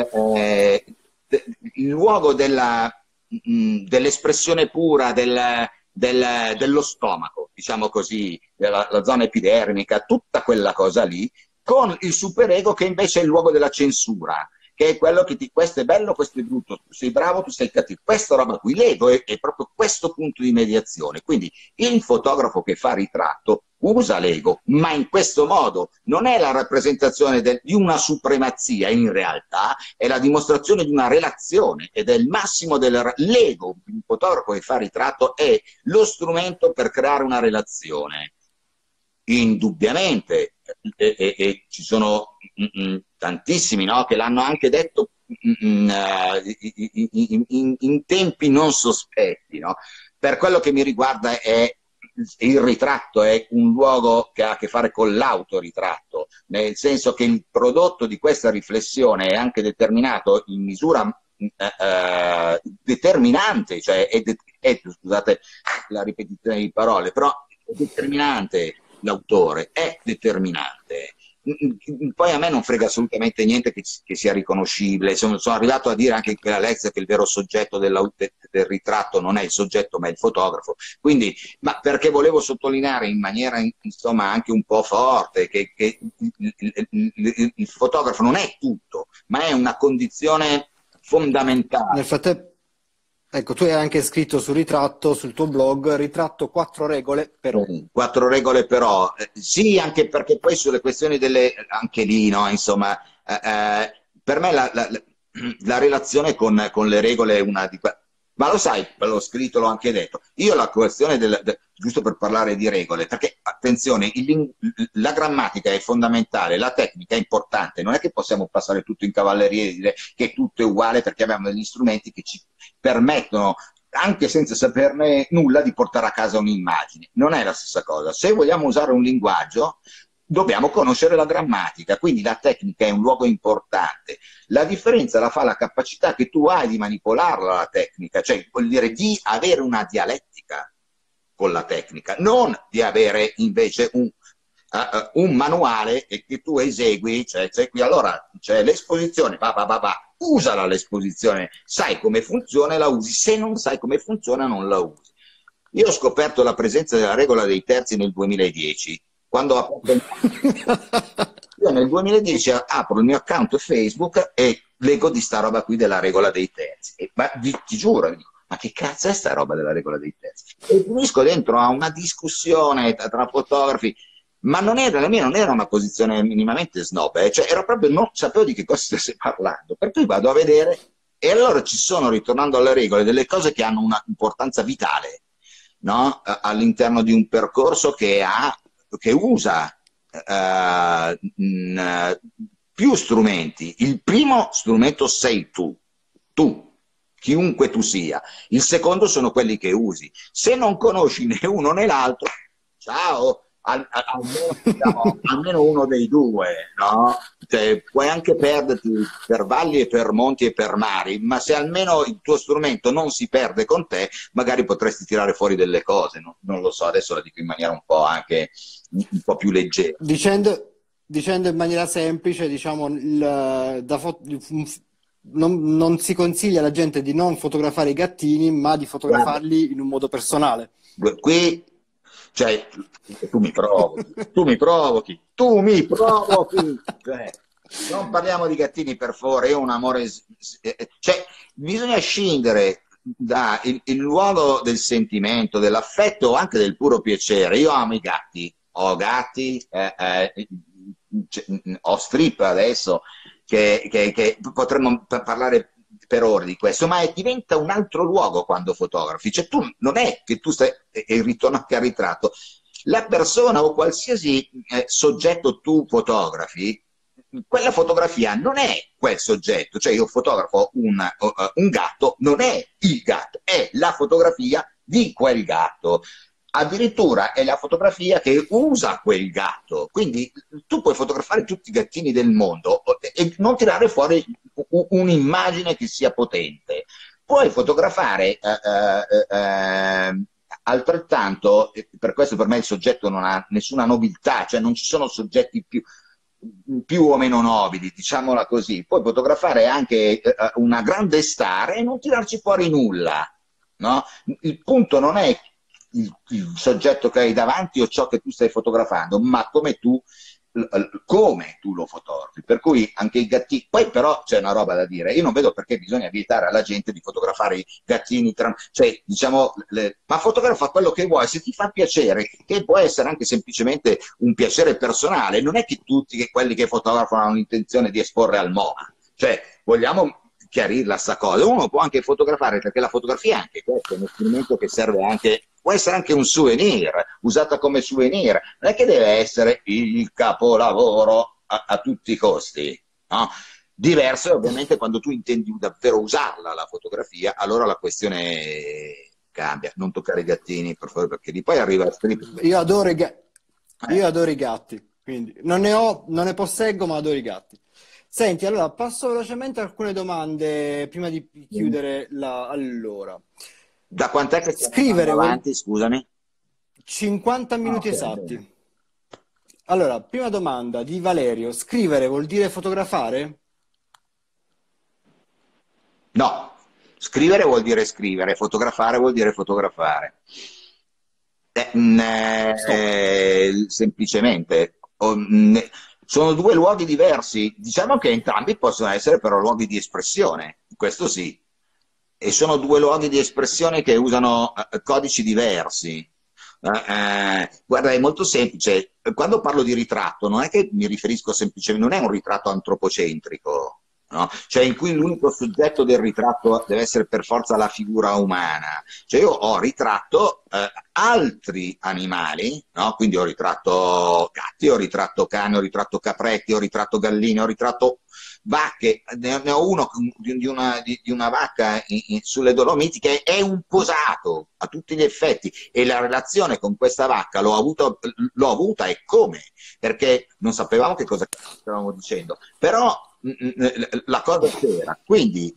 Il luogo dell'espressione pura dello stomaco, diciamo così, la zona epidermica, tutta quella cosa lì, con il superego che invece è il luogo della censura, che è quello che questo è bello, questo è brutto, tu sei bravo, tu sei cattivo. Questa roba qui, l'ego è proprio questo punto di mediazione. Quindi il fotografo che fa ritratto usa l'ego, ma in questo modo non è la rappresentazione di una supremazia, in realtà è la dimostrazione di una relazione ed è il massimo l'ego. Un fotografo che fa ritratto è lo strumento per creare una relazione. Indubbiamente, ci sono tantissimi, no, che l'hanno anche detto in tempi non sospetti, no? Per quello che mi riguarda il ritratto è un luogo che ha a che fare con l'autoritratto, nel senso che il prodotto di questa riflessione è anche determinato in misura determinante, cioè scusate la ripetizione di parole, però è determinante. L'autore è determinante. Poi a me non frega assolutamente niente che sia riconoscibile. Sono arrivato a dire anche in quella lezione che il vero soggetto del ritratto non è il soggetto ma è il fotografo. Quindi, ma perché volevo sottolineare in maniera insomma anche un po' forte che il fotografo non è tutto, ma è una condizione fondamentale. Nel frattempo, ecco, tu hai anche scritto sul ritratto, sul tuo blog, ritratto 4 regole però. 4 regole però, sì, anche perché poi sulle questioni anche lì, no, insomma, per me la relazione con le regole è una di quelle. Ma lo sai, l'ho scritto, l'ho anche detto. Io la questione giusto per parlare di regole, perché attenzione, la grammatica è fondamentale, la tecnica è importante, non è che possiamo passare tutto in cavalleria e dire che tutto è uguale perché abbiamo degli strumenti che ci permettono, anche senza saperne nulla, di portare a casa un'immagine. Non è la stessa cosa. Se vogliamo usare un linguaggio, dobbiamo conoscere la grammatica, quindi la tecnica è un luogo importante. La differenza la fa la capacità che tu hai di manipolarla la tecnica, cioè vuol dire di avere una dialettica con la tecnica, non di avere invece un manuale che tu esegui, cioè qui allora c'è l'esposizione, usala l'esposizione, sai come funziona e la usi, se non sai come funziona non la usi. Io ho scoperto la presenza della regola dei terzi nel 2010, quando io nel 2010 apro il mio account Facebook e leggo di sta roba qui della regola dei terzi. Ma ti giuro, dico, ma che cazzo è sta roba della regola dei terzi? E finisco dentro a una discussione tra fotografi, ma la mia non era una posizione minimamente snob, cioè era proprio, non sapevo di che cosa stesse parlando. Per cui vado a vedere e allora ci sono, ritornando alle regole, delle cose che hanno una importanza vitale, no? All'interno di un percorso che usa più strumenti. Il primo strumento sei tu, chiunque tu sia. Il secondo sono quelli che usi. Se non conosci né uno né l'altro, ciao, almeno uno dei due, no? Cioè, puoi anche perderti per valli e per monti e per mari, ma se almeno il tuo strumento non si perde con te, magari potresti tirare fuori delle cose, no? Non lo so, adesso la dico in maniera un po' anche un po' più leggera. Dicendo in maniera semplice, diciamo, non si consiglia alla gente di non fotografare i gattini, ma di fotografarli in un modo personale. Qui, cioè, tu mi provochi. Cioè, non parliamo di gattini, per favore, è un amore. Cioè, bisogna scindere il luogo del sentimento, dell'affetto o anche del puro piacere. Io amo i gatti, ho gatti, ho strip adesso, che potremmo parlare per ore di questo, ma diventa un altro luogo quando fotografi. Cioè tu non è che tu stai, e ritorno anche al ritratto, la persona o qualsiasi soggetto tu fotografi, quella fotografia non è quel soggetto, cioè io fotografo un gatto, non è il gatto, è la fotografia di quel gatto. Addirittura è la fotografia che usa quel gatto, quindi tu puoi fotografare tutti i gattini del mondo e non tirare fuori un'immagine che sia potente. Puoi fotografare altrettanto, per questo per me il soggetto non ha nessuna nobiltà, cioè non ci sono soggetti più o meno nobili, diciamola così. Puoi fotografare anche una grande star e non tirarci fuori nulla, no? Il punto non è il, il, soggetto che hai davanti o ciò che tu stai fotografando, ma come tu come tu lo fotografi, per cui anche i gattini. Poi però c'è una roba da dire, io non vedo perché bisogna vietare alla gente di fotografare i gattini, cioè diciamo, ma fotografa quello che vuoi, se ti fa piacere, che può essere anche semplicemente un piacere personale, non è che tutti quelli che fotografano hanno l'intenzione di esporre al MoMA, cioè vogliamo chiarirla sta cosa. Uno può anche fotografare, perché la fotografia è anche questo, è uno strumento che serve anche, può essere anche un souvenir, usata come souvenir, non è che deve essere il capolavoro a tutti i costi, no? Diverso è ovviamente quando tu intendi davvero usarla la fotografia, allora la questione cambia. Non toccare i gattini, per favore, perché di poi arriva a strip. Io adoro i gatti, quindi non ne posseggo, ma adoro i gatti. Senti, allora passo velocemente alcune domande prima di chiudere allora. Da quant'è che stiamo Scrivere andando avanti, scusami? 50 minuti Ok, esatti. bene. Allora, prima domanda di Valerio. Scrivere vuol dire fotografare? No, scrivere vuol dire scrivere, fotografare vuol dire fotografare. Stop. Semplicemente. Sono due luoghi diversi. Diciamo che entrambi possono essere però luoghi di espressione, questo sì. E sono due luoghi di espressione che usano codici diversi. Guarda, è molto semplice. Quando parlo di ritratto, non è che mi riferisco semplicemente, non è un ritratto antropocentrico, no? Cioè in cui l'unico soggetto del ritratto deve essere per forza la figura umana. Cioè io ho ritratto altri animali, no? Quindi ho ritratto gatti, ho ritratto cani, ho ritratto capretti, ho ritratto galline, ho ritratto vacche, ne ho uno di una vacca sulle Dolomiti che è un posato a tutti gli effetti, e la relazione con questa vacca l'ho avuta e come? Perché non sapevamo che cosa stavamo dicendo, però la cosa c'era, quindi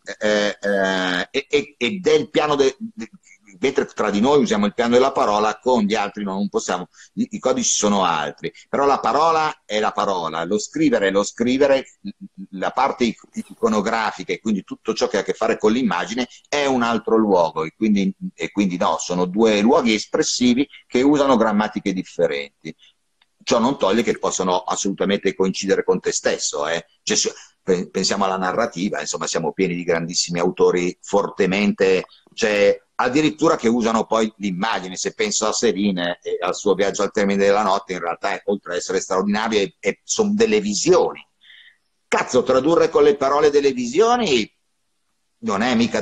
ed è il piano mentre tra di noi usiamo il piano della parola, con gli altri non possiamo, i codici sono altri, però la parola è la parola, lo scrivere è lo scrivere, la parte iconografica e quindi tutto ciò che ha a che fare con l'immagine è un altro luogo, e quindi no, sono due luoghi espressivi che usano grammatiche differenti. Ciò non toglie che possono assolutamente coincidere con te stesso, eh. Cioè, pensiamo alla narrativa, insomma, siamo pieni di grandissimi autori fortemente, cioè, addirittura che usano poi l'immagine. Se penso a Serine e al suo Viaggio al termine della notte, in realtà, oltre ad essere straordinario, sono delle visioni. Cazzo, tradurre con le parole delle visioni non è mica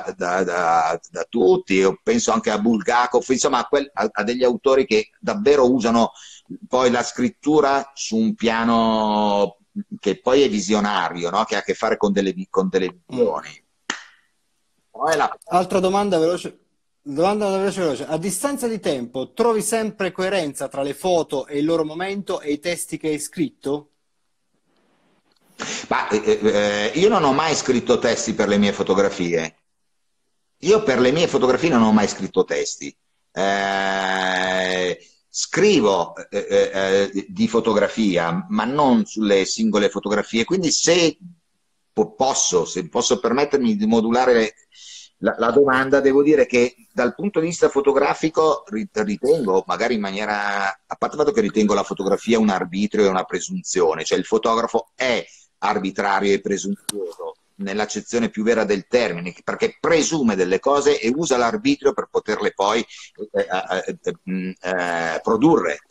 da tutti. Io penso anche a Bulgakov, insomma a degli autori che davvero usano poi la scrittura su un piano che poi è visionario, no? Che ha a che fare con delle Mm. visioni. Poi Altra domanda veloce. Domanda veloce, veloce. A distanza di tempo, trovi sempre coerenza tra le foto e il loro momento e i testi che hai scritto? Ma io non ho mai scritto testi per le mie fotografie. Io per le mie fotografie non ho mai scritto testi. Scrivo di fotografia, ma non sulle singole fotografie. Quindi se posso permettermi di modulare la domanda, devo dire che dal punto di vista fotografico ritengo, magari in maniera, a parte il fatto che ritengo la fotografia un arbitrio e una presunzione, cioè il fotografo è arbitrario e presuntuoso nell'accezione più vera del termine, perché presume delle cose e usa l'arbitrio per poterle poi produrre,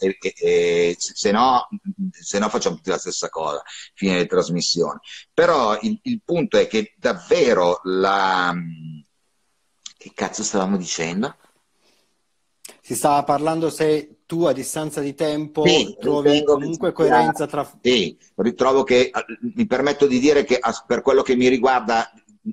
se no facciamo tutti la stessa cosa, fine delle trasmissioni. Però il punto è che davvero che cazzo stavamo dicendo? Si stava parlando se tu a distanza di tempo Sì, trovi ritengo che ci comunque sia, coerenza tra... sì, ritrovo che, mi permetto di dire che per quello che mi riguarda,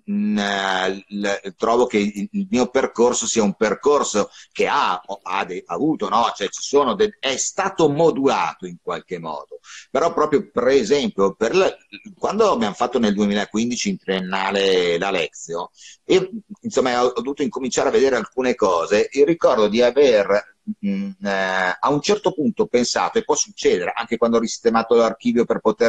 trovo che il mio percorso sia un percorso che ha avuto, no? Cioè è stato modulato in qualche modo, però proprio per esempio, quando abbiamo fatto nel 2015 in triennale l'Alexio, io insomma ho dovuto incominciare a vedere alcune cose e ricordo di aver a un certo punto pensato, e può succedere anche quando ho risistemato l'archivio per poter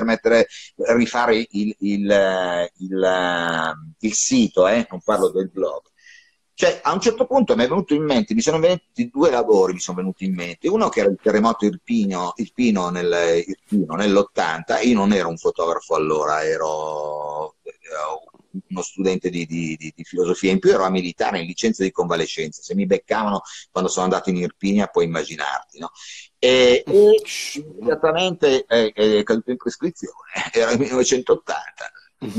rifare il sito, non parlo del blog, Cioè, a un certo punto mi è venuto in mente, mi sono venuti due lavori, mi sono venuti in mente. Uno che era il terremoto Irpino nell'80. Io non ero un fotografo allora, ero uno studente di filosofia, in più ero a militare in licenza di convalescenza. Se mi beccavano quando sono andato in Irpinia, puoi immaginarti, no? E immediatamente è caduto in prescrizione, era il 1980.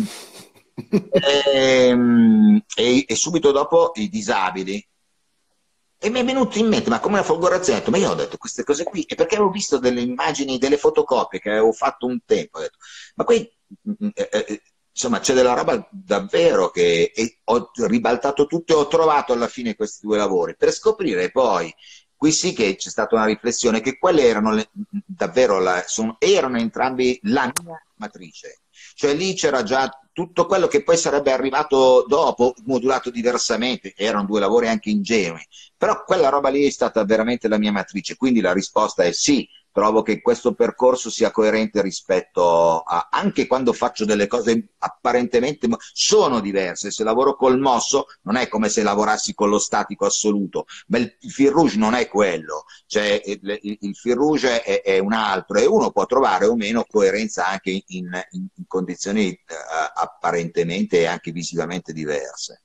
E subito dopo i disabili. E mi è venuto in mente, ma come una folgorazione, ho detto, ma io ho detto queste cose qui, e perché avevo visto delle immagini, delle fotocopie che avevo fatto un tempo, ho detto, ma qui, insomma, c'è della roba davvero che e ho ribaltato tutto e ho trovato alla fine questi due lavori, per scoprire poi, qui sì che c'è stata una riflessione, che quelle erano davvero, erano entrambi la mia matrice. Cioè lì c'era già tutto quello che poi sarebbe arrivato dopo, modulato diversamente, erano due lavori anche ingenui, però quella roba lì è stata veramente la mia matrice, quindi la risposta è sì, trovo che questo percorso sia coerente rispetto a, anche quando faccio delle cose apparentemente sono diverse, se lavoro col mosso non è come se lavorassi con lo statico assoluto, ma il fil rouge non è quello, cioè il fil rouge è un altro e uno può trovare o meno coerenza anche in condizioni apparentemente e anche visivamente diverse.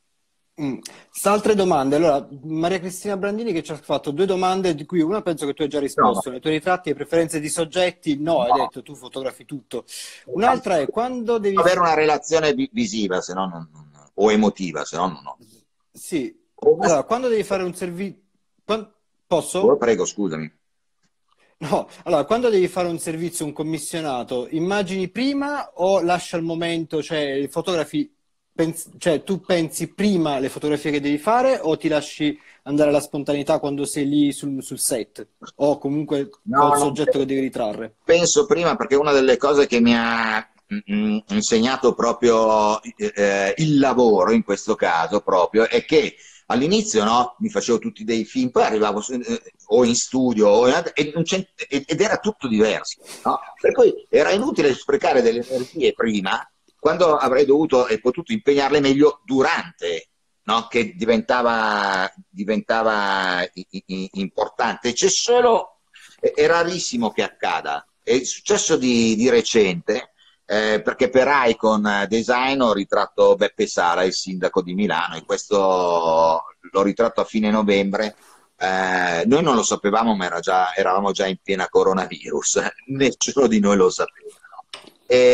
Altre domande. Allora, Maria Cristina Brandini che ci ha fatto due domande di cui una penso che tu hai già No, risposto. Nei tuoi ritratti e preferenze di soggetti? No, hai no. detto tu fotografi tutto. Un'altra è quando devi... Avere una relazione visiva, se no o emotiva, se no no. Sì. Allora, quando devi fare un servizio... Oh, Posso? prego, scusami. No, allora, quando devi fare un servizio, un commissionato, immagini prima o lascia al momento, cioè fotografi, cioè tu pensi prima le fotografie che devi fare o ti lasci andare alla spontaneità quando sei lì sul set o comunque No, col non soggetto che devi ritrarre? penso prima perché una delle cose che mi ha insegnato proprio il lavoro in questo caso proprio è che all'inizio no, mi facevo tutti dei film, poi arrivavo o in studio ed era tutto diverso, no? Per cui era inutile sprecare delle energie prima quando avrei dovuto e potuto impegnarle meglio durante, no? Che diventava importante. C'è solo è rarissimo che accada. È successo di recente, perché per Icon Design ho ritratto Beppe Sala, il sindaco di Milano, e questo l'ho ritratto a fine novembre. Noi non lo sapevamo, ma eravamo già in piena coronavirus, nessuno di noi lo sapeva. No?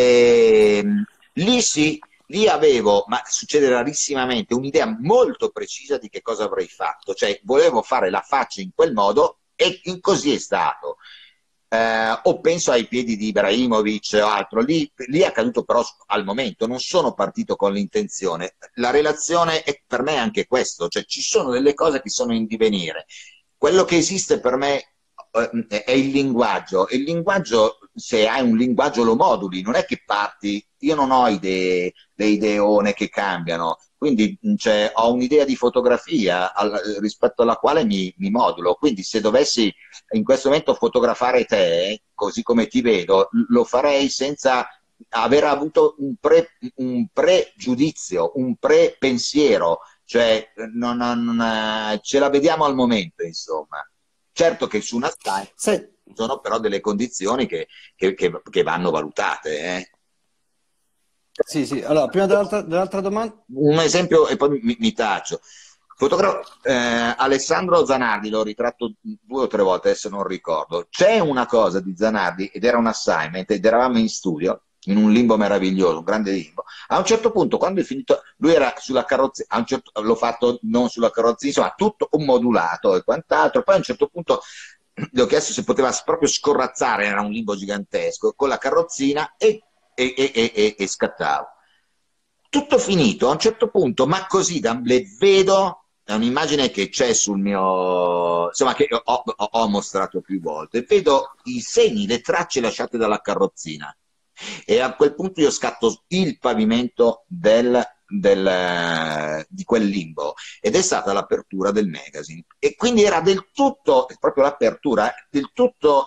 Lì sì, lì avevo, ma succede rarissimamente, un'idea molto precisa di che cosa avrei fatto, cioè volevo fare la faccia in quel modo e così è stato. O penso ai piedi di Ibrahimovic o altro, lì è accaduto però al momento, non sono partito con l'intenzione. La relazione è per me anche questo, cioè ci sono delle cose che sono in divenire. Quello che esiste per me è il linguaggio, e il linguaggio, se hai un linguaggio lo moduli, non è che parti, io non ho le ideone che cambiano, quindi cioè, ho un'idea di fotografia rispetto alla quale mi modulo, quindi se dovessi in questo momento fotografare te, così come ti vedo, lo farei senza aver avuto un pregiudizio, un pre-pensiero, cioè ce la vediamo al momento, insomma. Certo che su una stampa Sai, sono però delle condizioni che vanno valutate. sì, sì. Allora, prima dell'altra domanda, Un esempio, e poi mi taccio. Alessandro Zanardi l'ho ritratto 2 o 3 volte, adesso non ricordo. C'è una cosa di Zanardi, ed era un assignment, ed eravamo in studio, in un limbo meraviglioso, un grande limbo. A un certo punto, quando è finito, lui era sulla carrozzina, l'ho fatto non sulla carrozzina, insomma, tutto un modulato e quant'altro. Poi a un certo punto gli ho chiesto se poteva proprio scorrazzare, era un limbo gigantesco, con la carrozzina e scattavo. Tutto finito, a un certo punto, ma così le vedo, è un'immagine che c'è sul mio, insomma, che ho mostrato più volte, vedo i segni, le tracce lasciate dalla carrozzina, e a quel punto io scatto il pavimento di quel limbo, ed è stata l'apertura del magazine, e quindi era del tutto, proprio l'apertura, del tutto,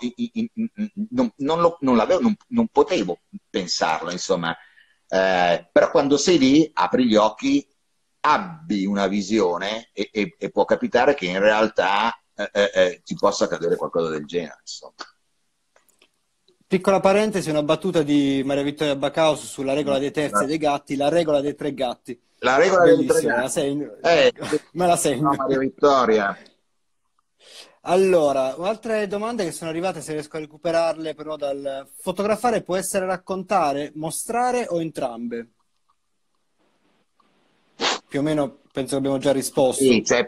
non potevo pensarlo, insomma. Però quando sei lì apri gli occhi abbi una visione e può capitare che in realtà ti possa accadere qualcosa del genere, insomma. Piccola parentesi, una battuta di Maria Vittoria Bacaus sulla regola dei terzi e dei gatti, la regola dei tre gatti. La regola dei tre Bellissima, gatti. me la No, segno. Maria Vittoria. Allora, altre domande che sono arrivate, se riesco a recuperarle, però dal fotografare può essere raccontare, mostrare o entrambe? Più o meno penso che abbiamo già Sì, risposto. cioè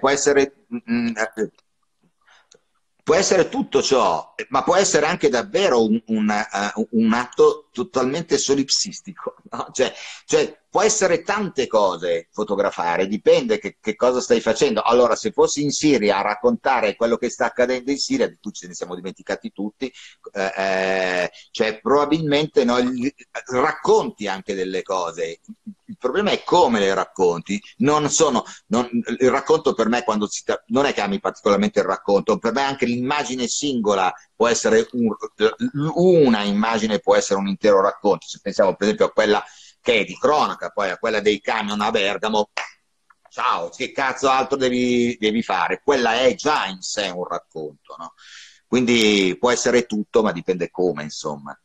può essere tutto ciò, ma può essere anche davvero un atto totalmente solipsistico, no? Cioè, può essere tante cose fotografare, dipende che cosa stai facendo. Allora, se fossi in Siria a raccontare quello che sta accadendo in Siria, di cui ce ne siamo dimenticati tutti, cioè probabilmente noi racconti anche delle cose. Il problema è come le racconti. Il racconto per me non è che ami particolarmente il racconto, per me anche l'immagine singola può essere una immagine, può essere un intero racconto. Se pensiamo per esempio a quella che è di cronaca, poi a quella dei camion a Bergamo, ciao, che cazzo altro devi fare? Quella è già in sé un racconto, no? Quindi può essere tutto, ma dipende come, insomma.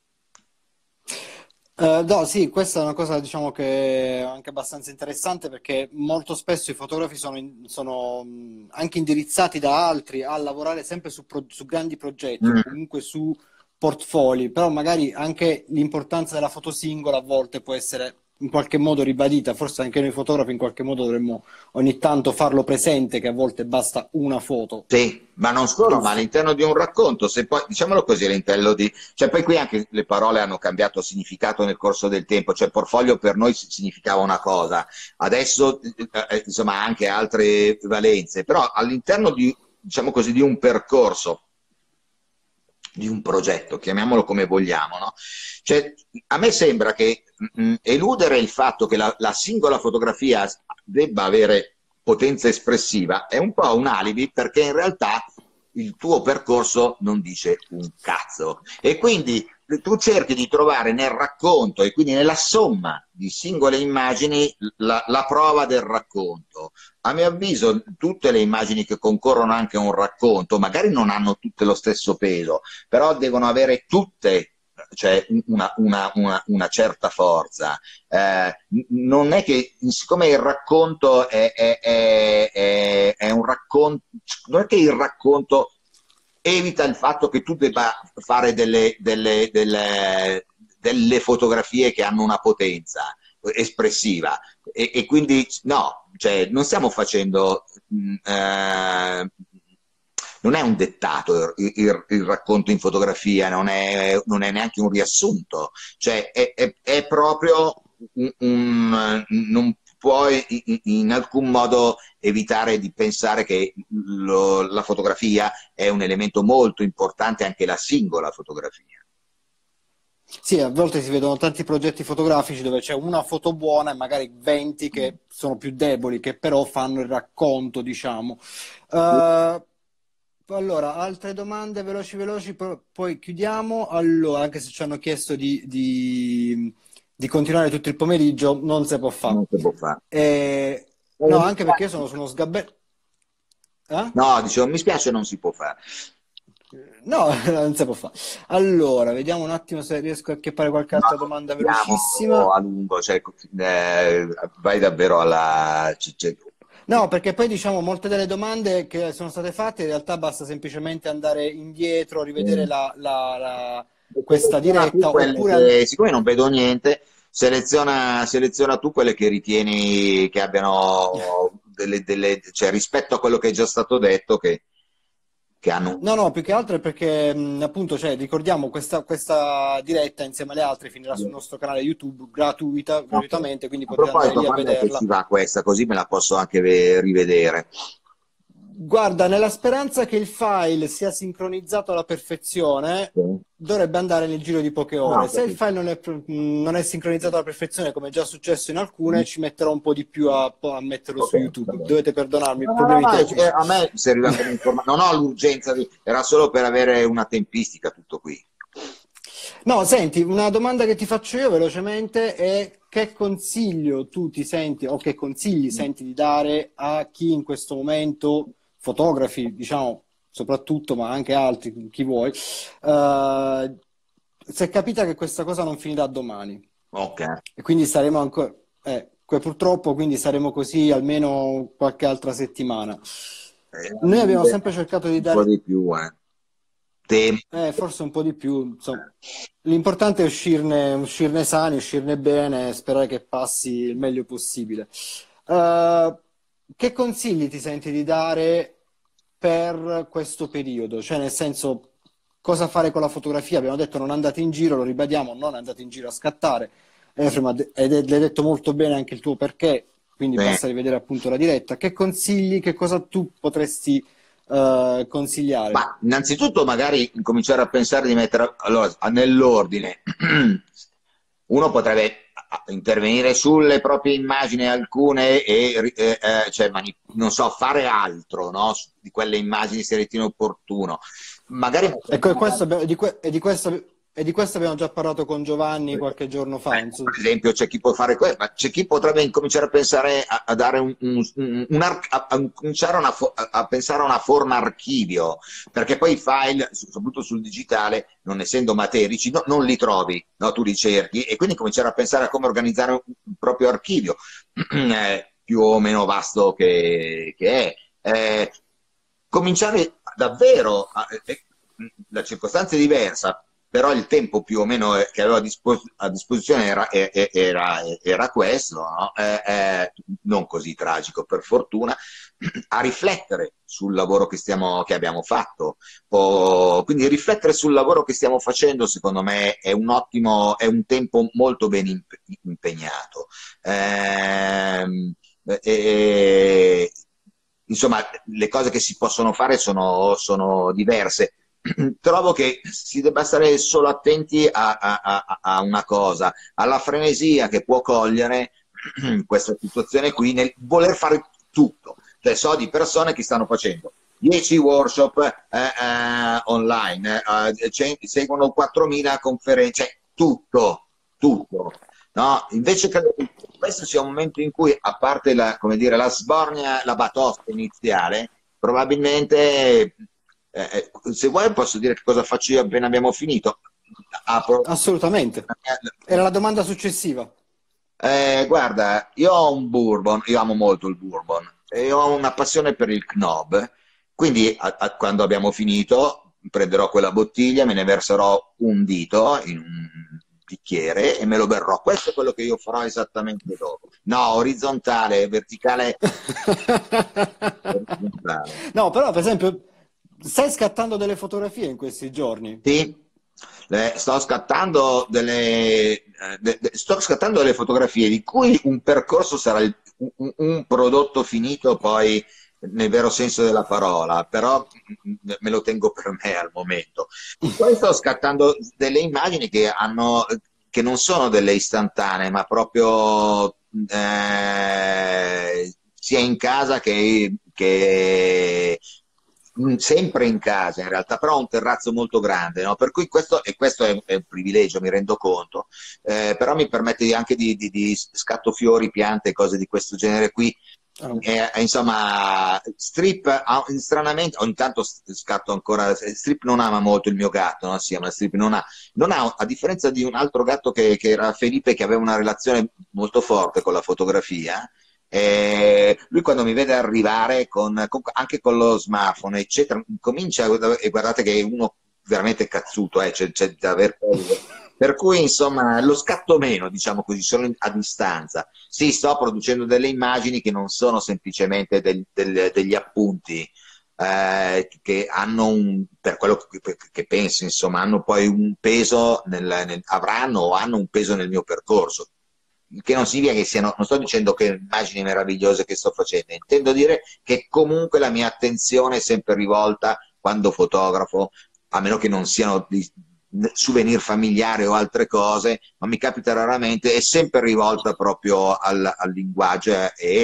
No, sì, questa è una cosa, diciamo, che è anche abbastanza interessante perché molto spesso i fotografi sono anche indirizzati da altri a lavorare sempre su grandi progetti o Mm. comunque su portfoli, però magari anche l'importanza della foto singola a volte può essere in qualche modo ribadita, forse anche noi fotografi in qualche modo dovremmo ogni tanto farlo presente che a volte basta una foto. Sì, ma non solo, ma all'interno di un racconto, se poi, diciamolo così, all'interno di... Cioè poi qui anche le parole hanno cambiato significato nel corso del tempo, cioè portfolio per noi significava una cosa, adesso insomma ha anche altre valenze, però all'interno di, diciamo così, di un percorso, di un progetto, chiamiamolo come vogliamo, no? Cioè, a me sembra che eludere il fatto che la singola fotografia debba avere potenza espressiva è un po' un alibi perché in realtà il tuo percorso non dice un cazzo e quindi tu cerchi di trovare nel racconto e quindi nella somma di singole immagini la prova del racconto. A mio avviso tutte le immagini che concorrono anche a un racconto magari non hanno tutte lo stesso peso, però devono avere tutte, cioè una certa forza. Non è che, siccome il racconto è un racconto, non è che il racconto evita il fatto che tu debba fare delle fotografie che hanno una potenza espressiva e quindi no, cioè non stiamo facendo non è un dettato il racconto in fotografia, non è neanche un riassunto, cioè è proprio non puoi in alcun modo evitare di pensare che la fotografia è un elemento molto importante, anche la singola fotografia. Sì, a volte si vedono tanti progetti fotografici dove c'è una foto buona e magari 20 che sono più deboli, che però fanno il racconto, diciamo. Allora, altre domande veloci veloci, poi chiudiamo. Allora, anche se ci hanno chiesto di continuare tutto il pomeriggio, non si può fare. Non si può fare. No, anche perché io sono su uno sgabello. Eh? No, dicevo, mi spiace, non si può fare. No, non si può fare. Allora, vediamo un attimo se riesco a chiappare qualche Ma altra non domanda andiamo velocissima. a lungo, cioè, vai davvero alla... No, perché poi diciamo molte delle domande che sono state fatte in realtà basta semplicemente andare indietro, rivedere questa diretta oppure siccome non vedo niente, seleziona tu quelle che ritieni che abbiano cioè rispetto a quello che è già stato detto, che hanno... No, no, più che altro è perché appunto, cioè, ricordiamo questa diretta insieme alle altre finirà sul nostro canale YouTube Ok. gratuitamente, quindi A potete andare proposito, lì a quando è che vederla. ci va questa? Così me la posso anche rivedere. Guarda, nella speranza che il file sia sincronizzato alla perfezione, Sì. dovrebbe andare nel giro di poche Ah, ore. ho Se il capito. file non è sincronizzato alla perfezione, come è già successo in alcune, ci metterò un po' di più a metterlo Ok, su va YouTube. bene. Dovete perdonarmi, No, no, no, problemi no, tecnici. a me serviva per informare, non ho l'urgenza era solo per avere una tempistica tutto qui. No, senti, una domanda che ti faccio io velocemente è che consiglio tu ti senti o che consigli senti di dare a chi in questo momento, fotografi, diciamo, soprattutto, ma anche altri, chi vuoi, se capita che questa cosa non finirà domani Ok. e quindi saremo ancora, purtroppo quindi saremo così almeno qualche altra settimana. Noi abbiamo sempre cercato di Un po' dare di più, tempo. forse un po' di più, insomma. L'importante è uscirne sani, uscirne bene, sperare che passi il meglio possibile. Eh, che consigli ti senti di dare per questo periodo? Cioè, nel senso, cosa fare con la fotografia? Abbiamo detto non andate in giro, lo ribadiamo, non andate in giro a scattare. Efrem, l'hai detto molto bene anche il tuo perché, quindi Sì. basta rivedere appunto la diretta. Che consigli, che cosa tu potresti consigliare? Ma innanzitutto magari cominciare a pensare di mettere allora, nell'ordine. Uno potrebbe intervenire sulle proprie immagini, alcune, cioè, non so, fare altro, no? Di quelle immagini se ritiene opportuno. Magari Ecco, e di questo abbiamo già parlato con Giovanni qualche giorno fa, per insomma. esempio, c'è chi può fare questo, ma c'è chi potrebbe incominciare a pensare a dare a cominciare a pensare a una forma archivio, perché poi i file, soprattutto sul digitale, non essendo materici, non li trovi, no? Tu li cerchi e quindi cominciare a pensare a come organizzare un proprio archivio, più o meno vasto che è. Cominciare davvero, la circostanza è diversa, però il tempo più o meno che avevo a disposizione era questo, no? Non così tragico per fortuna, a riflettere sul lavoro che abbiamo fatto. Quindi riflettere sul lavoro che stiamo facendo, secondo me, è un tempo molto ben impegnato. Ehm, e, insomma, le cose che si possono fare sono diverse. Trovo che si debba stare solo attenti a una cosa, alla frenesia che può cogliere questa situazione qui nel voler fare tutto. Cioè, so di persone che stanno facendo 10 workshop online, seguono 4.000 conferenze, cioè, tutto, tutto. No? Invece credo che questo sia un momento in cui, a parte come dire, la sbornia, la batosta iniziale, probabilmente, se vuoi posso dire che cosa faccio io appena abbiamo finito. Apro. Assolutamente. Era la domanda successiva. Guarda, io ho un bourbon, io amo molto il bourbon e ho una passione per il Knob, quindi quando abbiamo finito prenderò quella bottiglia, me ne verserò un dito in un bicchiere e me lo berrò. Questo è quello che io farò esattamente dopo. No, orizzontale, verticale, orizzontale. No, però, per esempio, stai scattando delle fotografie in questi giorni. Sì, sto scattando delle fotografie di cui un percorso sarà un prodotto finito poi nel vero senso della parola, però me lo tengo per me al momento. Poi sto scattando delle immagini che non sono delle istantanee, ma proprio sia in casa che sempre in casa in realtà, però ho un terrazzo molto grande, no? Per cui questo è un privilegio, mi rendo conto, però mi permette anche di scatto fiori, piante, cose di questo genere qui. Oh. Insomma, Strip stranamente ogni tanto scatto ancora. Strip non ama molto il mio gatto, no? Sì, ma Strip non ha, a differenza di un altro gatto che era Felipe, che aveva una relazione molto forte con la fotografia. Lui quando mi vede arrivare anche con lo smartphone, eccetera, comincia, e guardate che è uno veramente cazzuto, c'è da aver paura. Per cui, insomma, lo scatto meno, diciamo così, solo a distanza. Sì, sto producendo delle immagini che non sono semplicemente degli appunti, che hanno per quello che penso, insomma, hanno poi un peso, avranno o hanno un peso nel mio percorso. Il che non significa che siano, non sto dicendo che immagini meravigliose che sto facendo, intendo dire che comunque la mia attenzione è sempre rivolta quando fotografo, a meno che non siano souvenir familiari o altre cose, ma mi capita raramente, è sempre rivolta proprio al linguaggio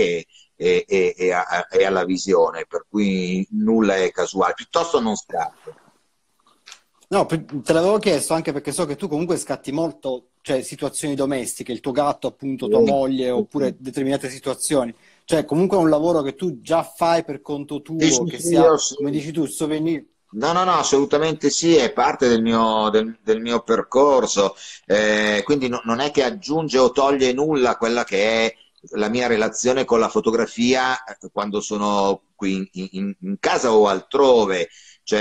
e alla visione, per cui nulla è casuale, piuttosto non scatto. No, te l'avevo chiesto anche perché so che tu comunque scatti molto, cioè situazioni domestiche, il tuo gatto, appunto, tua Sì, moglie, sì, oppure sì. determinate situazioni. Cioè, comunque è un lavoro che tu già fai per conto Sì, tuo, sì, che sì, sia, io sì. come dici tu, souvenir. No, no, no, assolutamente sì, è parte del mio percorso. Quindi non è che aggiunge o toglie nulla a quella che è la mia relazione con la fotografia quando sono qui in casa o altrove. Cioè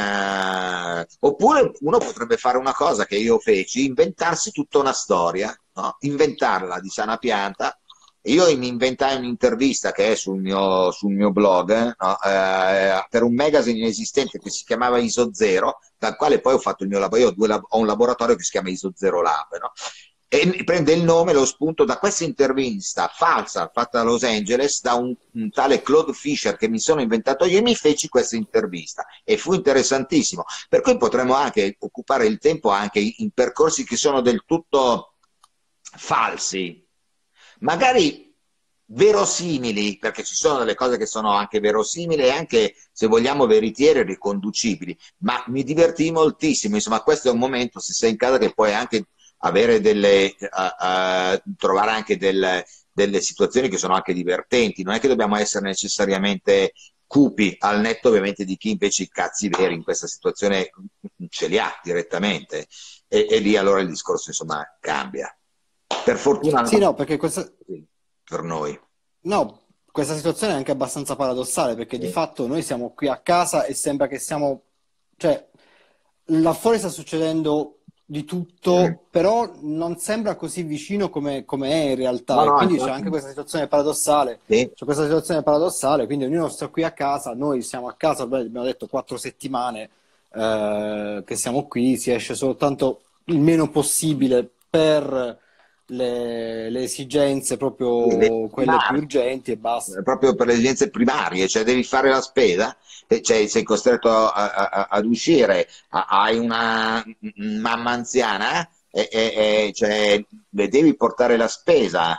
Oppure uno potrebbe fare una cosa che io feci, inventarsi tutta una storia, no? Inventarla di sana pianta. Io mi inventai un'intervista che è sul mio blog, no? Per un magazine inesistente che si chiamava ISO Zero, dal quale poi ho fatto il mio lavoro. Io ho un laboratorio che si chiama ISO Zero Lab, no? E mi prende il nome, lo spunto da questa intervista falsa fatta a Los Angeles da un tale Claude Fisher che mi sono inventato io, e mi feci questa intervista e fu interessantissimo. Per cui potremmo anche occupare il tempo anche in percorsi che sono del tutto falsi, magari verosimili, perché ci sono delle cose che sono anche verosimili e anche, se vogliamo, veritiere, riconducibili, ma mi divertii moltissimo. Insomma, questo è un momento, se sei in casa, che puoi anche avere trovare anche delle situazioni che sono anche divertenti. Non è che dobbiamo essere necessariamente cupi, al netto ovviamente di chi invece i cazzi veri in questa situazione ce li ha direttamente. E lì allora il discorso, insomma, cambia. Per fortuna Sì, no, no, perché questa, per noi. no, questa situazione è anche abbastanza paradossale, perché di fatto noi siamo qui a casa e sembra che siamo, cioè, là fuori sta succedendo di tutto, però non sembra così vicino come è in No, realtà, e no, quindi c'è infatti, anche questa situazione paradossale. sì. C'è questa situazione paradossale, quindi ognuno sta qui a casa, noi siamo a casa, beh, abbiamo detto 4 settimane che siamo qui, si esce soltanto il meno possibile per le esigenze, Le proprio quelle più primarie, urgenti e basta. proprio per le esigenze primarie, cioè devi fare la spesa, cioè sei costretto ad uscire, hai una mamma anziana, cioè, le devi portare la spesa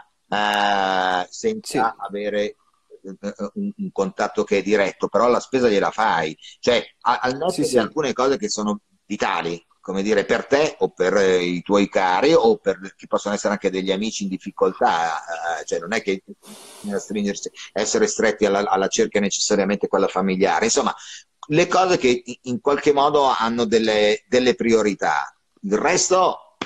Sì, senza avere un contatto che è diretto, però la spesa gliela fai, cioè al sì, netto di sì. alcune cose che sono vitali, come dire, per te o per i tuoi cari o per che possono essere anche degli amici in difficoltà, cioè non è che bisogna essere stretti alla cerchia necessariamente quella familiare, insomma, le cose che in qualche modo hanno delle priorità. Il resto,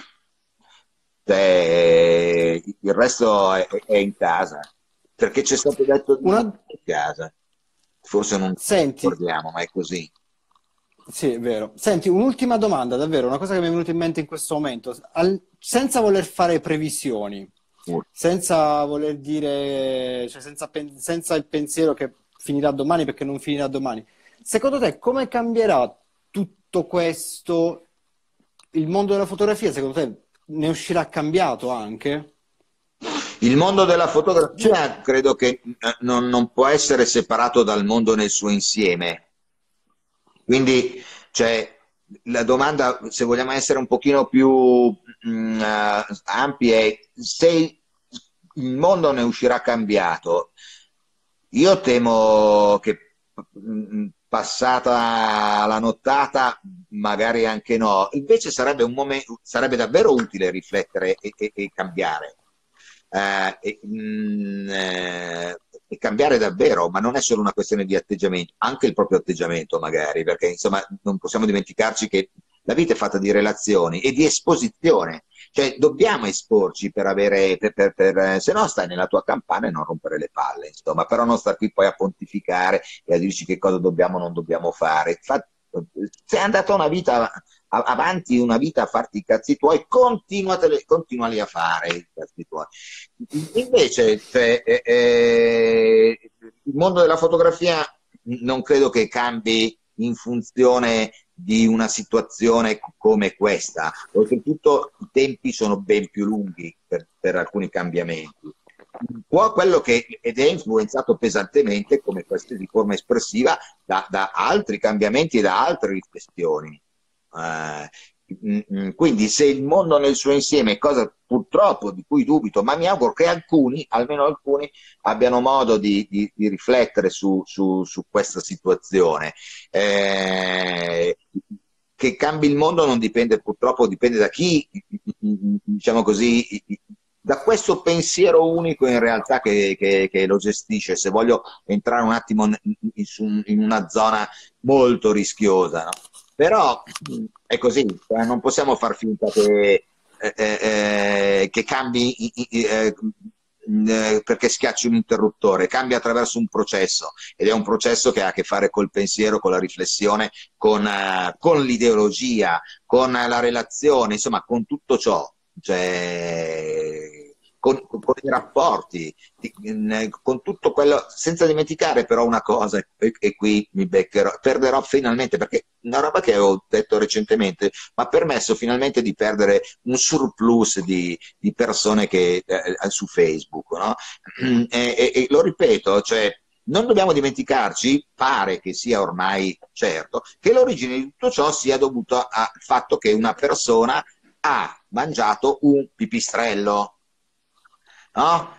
il resto è in casa, perché c'è stato detto di no Una... in casa. Forse non ce ne Senti, accorgiamo, ma è così. sì, è vero. Senti, un'ultima domanda, davvero, una cosa che mi è venuta in mente in questo momento. Senza voler fare previsioni, senza voler dire, cioè senza il pensiero che finirà domani perché non finirà domani. Secondo te come cambierà tutto questo? Il mondo della fotografia, secondo te, ne uscirà cambiato anche? Il mondo della Cioè, fotografia credo che non può essere separato dal mondo nel suo insieme. Quindi, cioè, la domanda, se vogliamo essere un pochino più ampi, è se il mondo ne uscirà cambiato. Io temo che passata la nottata, magari anche no. Invece sarebbe un momento, sarebbe davvero utile riflettere e cambiare. E cambiare davvero, ma non è solo una questione di atteggiamento, anche il proprio atteggiamento magari, perché insomma non possiamo dimenticarci che la vita è fatta di relazioni e di esposizione, cioè dobbiamo esporci per avere, se no stai nella tua campana e non rompere le palle, insomma, però non star qui poi a pontificare e a dirci che cosa dobbiamo o non dobbiamo fare. Sei andata una vita avanti, una vita a farti i cazzi tuoi, continuali a fare i cazzi tuoi. Invece, cioè, il mondo della fotografia non credo che cambi in funzione di una situazione come questa. Oltretutto i tempi sono ben più lunghi per alcuni cambiamenti. Quello che, ed è influenzato pesantemente, come questa di forma espressiva, da altri cambiamenti e da altre riflessioni. Quindi se il mondo nel suo insieme è cosa purtroppo di cui dubito, ma mi auguro che alcuni, almeno alcuni, abbiano modo di riflettere su questa situazione. Eh, che cambi il mondo non dipende, purtroppo dipende da chi, diciamo così, da questo pensiero unico in realtà che lo gestisce. Se voglio entrare un attimo in una zona molto rischiosa, no? Però è così, non possiamo far finta che cambi perché schiacci un interruttore, cambia attraverso un processo, ed è un processo che ha a che fare col pensiero, con la riflessione, con l'ideologia, con la relazione, insomma con tutto ciò, cioè con i rapporti, con tutto quello, senza dimenticare però una cosa, e qui mi perderò finalmente, perché una roba che ho detto recentemente mi ha permesso finalmente di perdere un surplus di persone che, su Facebook, no? E lo ripeto, cioè non dobbiamo dimenticarci, pare che sia ormai certo, che l'origine di tutto ciò sia dovuta al fatto che una persona ha mangiato un pipistrello, no?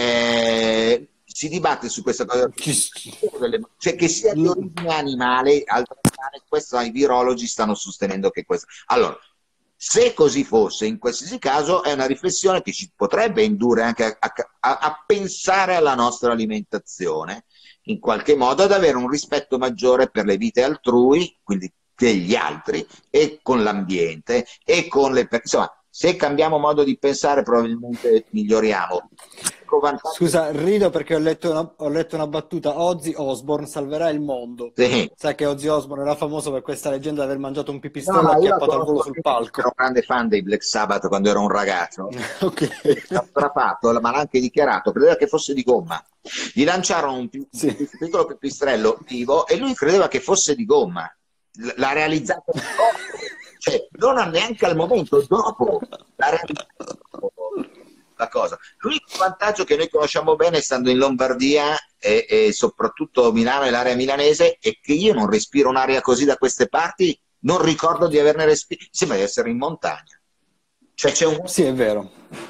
Si dibatte su questa cosa, cioè che sia di origine animale, questo i virologi stanno sostenendo che questo. Allora, se così fosse, in qualsiasi caso, è una riflessione che ci potrebbe indurre anche a pensare alla nostra alimentazione, in qualche modo ad avere un rispetto maggiore per le vite altrui, quindi degli altri, e con l'ambiente, e con le persone. Insomma, se cambiamo modo di pensare probabilmente miglioriamo. Scusa, rido perché ho letto una battuta. Ozzy Osbourne salverà il mondo. Sì. Sai che Ozzy Osbourne era famoso per questa leggenda di aver mangiato un pipistrello acchiappato al volo sul palco. Ero un grande fan dei Black Sabbath quando ero un ragazzo. Ok. L'ha strafatto, ma l'ha anche dichiarato, credeva che fosse di gomma. Gli lanciarono un piccolo pipistrello vivo e lui credeva che fosse di gomma. L'ha realizzato cioè, non neanche al momento, dopo l'ha realizzato la cosa. L'unico vantaggio che noi conosciamo bene stando in Lombardia e soprattutto Milano e l'area milanese è che io non respiro un'aria così da queste parti, non ricordo di averne respirato, sembra di essere in montagna. Cioè c'è un... Sì, è vero.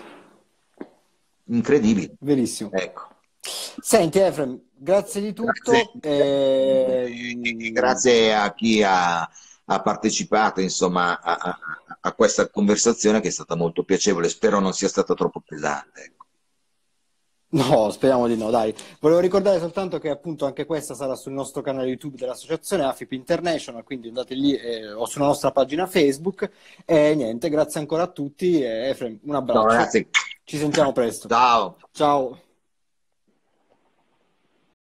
Incredibile. Verissimo. Ecco. Senti Efrem, grazie di tutto. Grazie a chi ha partecipato, insomma, a questa conversazione che è stata molto piacevole. Spero non sia stata troppo pesante. Ecco. No, speriamo di no, dai. Volevo ricordare soltanto che appunto anche questa sarà sul nostro canale YouTube dell'associazione AFIP International, quindi andate lì o sulla nostra pagina Facebook. E niente, grazie ancora a tutti. Efrem, un abbraccio. No, grazie. Ci sentiamo presto. Ciao. Ciao.